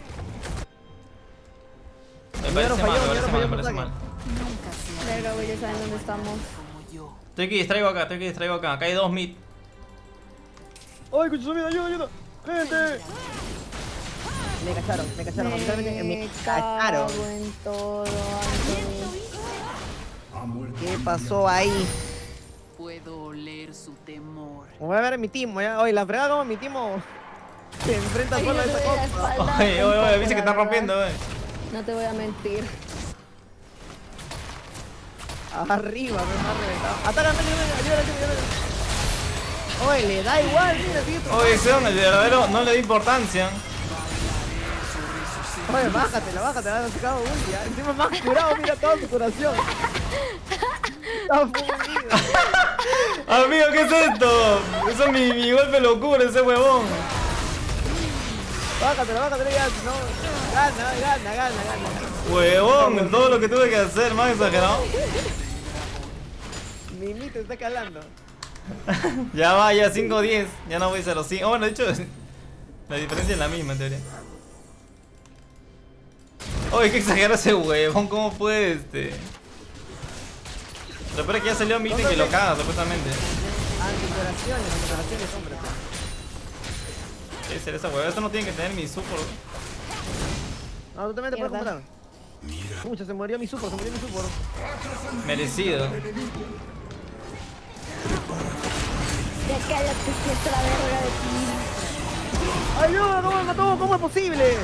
Me Mi parece oro mal, falló, me mi parece oro mal, falló me por parece saque. mal. Nunca se ha Verga, güey, ya saben dónde estamos. como yo. Estoy que distraigo acá, estoy que distraigo acá. Acá hay dos mid. ¡Ay, con su vida, ayuda, ayuda! ¡Gente! Me cacharon, me cacharon, lamentablemente me Me cacharon. cago en todo, Anthony. Ha muerto ¿Qué un pasó ahí? Puedo oler su temor. Me voy a ver a mi timo, ya. Oye, la fregada como mi timo se enfrenta Ay, solo a no esa te doy la cosa. espalda, Oye, oye, oye, viste que la está verdad. rompiendo, wey. No te voy a mentir. Arriba, me está reventado. Atácame, ayúdame, ayúdame, ayúdame. Oye, le da igual, mira, sigue tu- Oye, ese hombre, el verdadero no le da importancia. Oye, bájate, la bájate, la has sacado un ya. Encima más curado, mira toda su curación. Está fundido. Amigo, ¿qué es esto? Eso es mi, mi golpe locura, ese huevón. Bájate, bájate, ya, no. Gana, gana, gana, gana. Huevón, todo lo que tuve que hacer, más exagerado. Mi mito está calando. Ya va, ya cinco diez. Ya no voy a cero cinco. Oh, bueno, de hecho, la diferencia es la misma en teoría. Oye, qué exagerado ese huevón, ¿cómo puede este? Lo peor es que ya salió Mito y que lo caga, supuestamente. Anticuraciones, anticuraciones, hombre. ¿Qué es esa huevón? Esto no tiene que tener mi support. No, tú también te puedes Mierda. comprar. Pucha, se murió mi support, se murió mi support. Merecido. Ya cállate, que es la verga de ti. ¡Ayuda! ¿Cómo me mató? ¿Cómo es posible?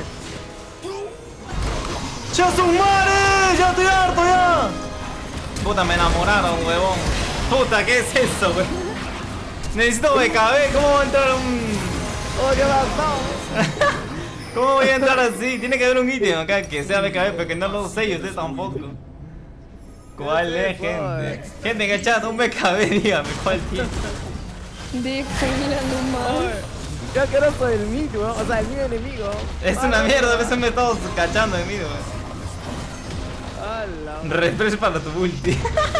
¡Ya su madre! ¡Ya estoy harto ya! Puta, me enamoraron, huevón. Puta, ¿qué es eso, güey? Necesito B K B, ¿cómo va a entrar un...? ¡Oh, qué avanzado! ¿Cómo voy a entrar así? Tiene que haber un ítem acá que sea B K B, pero que no lo sé y usted tampoco. ¿Cuál es, gente? Gente en el chat, un B K B, dígame, ¿cuál tiene? Déjala nomás. Qué asqueroso el mito, ¿no? O sea, el mío enemigo. Es una mierda, a veces me he estado cachando en mí, güey. ¡Hala! Refresh para tu ulti.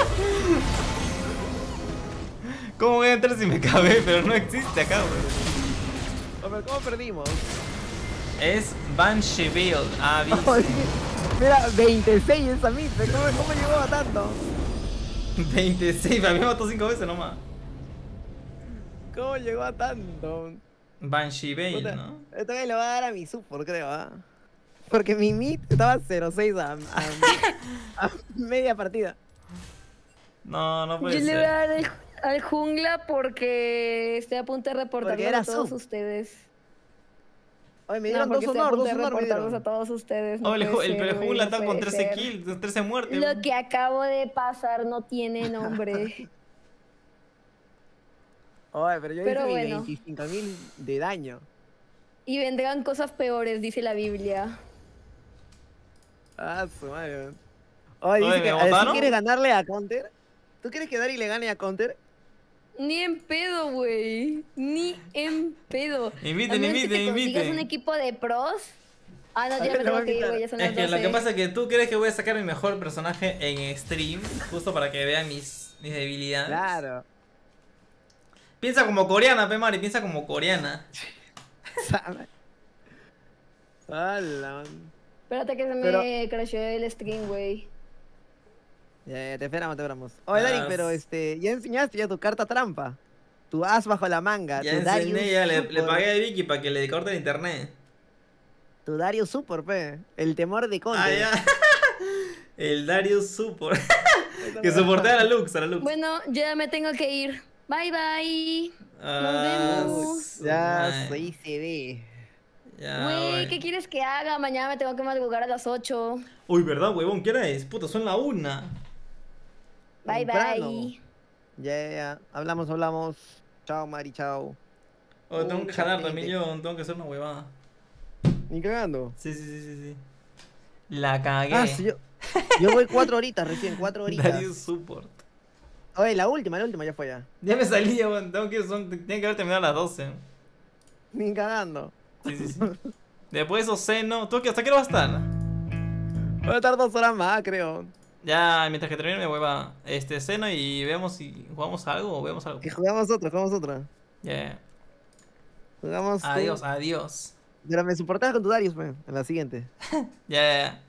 ¿Cómo voy a entrar si me cabe? Pero no existe acá, güey. Hombre, ¿cómo perdimos? Es Banshee Build. Ah, Oye, viste. mira, veintiséis esa mito. ¿Cómo, ¿Cómo llegó a tanto? veintiséis, a mí me mató cinco veces nomás. ¿Cómo llegó a tanto? Banshee Build, Puta, ¿no? esta vez le voy a dar a mi support, creo, ¿ah? Porque mi mid estaba cero seis a, a, a media partida. No, no Yo puede le voy a ser. dar al, al jungla porque estoy a punto de reportarlos Porque era a todos sub. ustedes. Oye, me No, dieron porque dos estoy a honor, punto dos de honor me reportarlos dieron. a todos ustedes. No Oh, el, puede ju- el, ser, el güey, jungla no está con puede trece ser. kills, trece muertes. Lo güey. que acabo de pasar no tiene nombre. Oye, pero yo Pero hice bueno. mi veinticinco mil de daño. Y vendrán cosas peores, dice la Biblia. Ah, su madre. Oye, Oye, dice que ¿me a ver, ¿tú votaron? quieres ganarle a Counter? ¿Tú quieres que Dari le gane a Counter? Ni en pedo, güey. Ni en pedo. Inviten, A menos que inviten, te consigas inviten. un equipo de pros, Ah, no, ya me tengo que ir, güey, ya son las Es que lo doce. que pasa es que tú crees que voy a sacar mi mejor personaje en stream, justo para que vean mis, mis debilidades. Claro. Piensa como coreana, pe Mari, piensa como coreana. Hola. Espérate que se me Pero- crasheó el stream, güey. Ya, ya, te esperamos, te esperamos. Oye, Darik, Ah, pero este, ya enseñaste ya tu carta trampa. Tu as bajo la manga. Ya tu enseñé, Darius ya le, le Support. pagué a Vicky para que le corte el internet. Tu Darius Super, pe. El temor de Conte. Ah, ya. El Darius Support. Que soportea a la Lux, a la Lux. Bueno, ya me tengo que ir. Bye, bye. Ah, vemos. su Ya, madre. ahí se ve. Ya, Güey, güey. ¿qué quieres que haga? Mañana me tengo que madrugar a las ocho. Uy, ¿verdad, huevón? ¿Qué hora es? Puta, son la una. Bye, Temprano. bye. Ya, ya, ya. Hablamos, hablamos. Chao, Mari, chao. Oh, tengo que Mucha jalar gente. también yo, tengo que hacer una huevada. Ni cagando. Sí, sí, sí, sí, sí. La cagué. Ah, sí, yo, yo voy cuatro horitas recién, cuatro horitas. Darius Support. Oye, la última, la última ya fue ya. Ya me salí, ya, weón. Tengo que, son, tiene que haber terminado a las doce. Ni cagando. Sí, sí, sí. Después eso seno. ¿Tú qué? ¿Hasta qué hora va a estar? Voy a estar dos horas más, creo. Ya, mientras que termine mi hueva. Este, seno y vemos si jugamos algo o vemos algo. Y jugamos otra, jugamos otra. Ya. Jugamos. tú. Adiós, adiós. Pero me soportabas con tu Darius, pe, en la siguiente. Ya, ya, ya.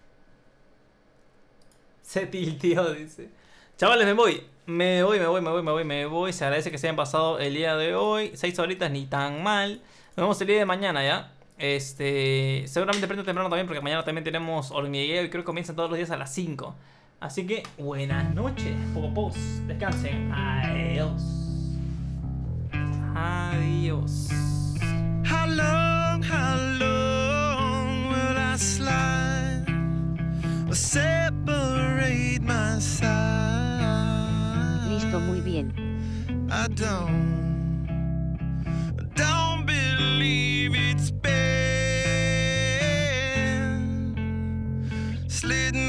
Se tiltió, dice. Chavales, me voy. Me voy, me voy, me voy, me voy, me voy. Se agradece que se hayan pasado el día de hoy. Seis horitas, ni tan mal. Nos vemos el día de mañana, ¿ya? Este, seguramente prendo temprano también porque mañana también tenemos hormigueo y creo que comienzan todos los días a las cinco. Así que, buenas noches, popopos. Descansen. Adiós. Adiós. How long, how long will I slide or separate my side? Listo, muy bien. I don't, don't believe it's been slitting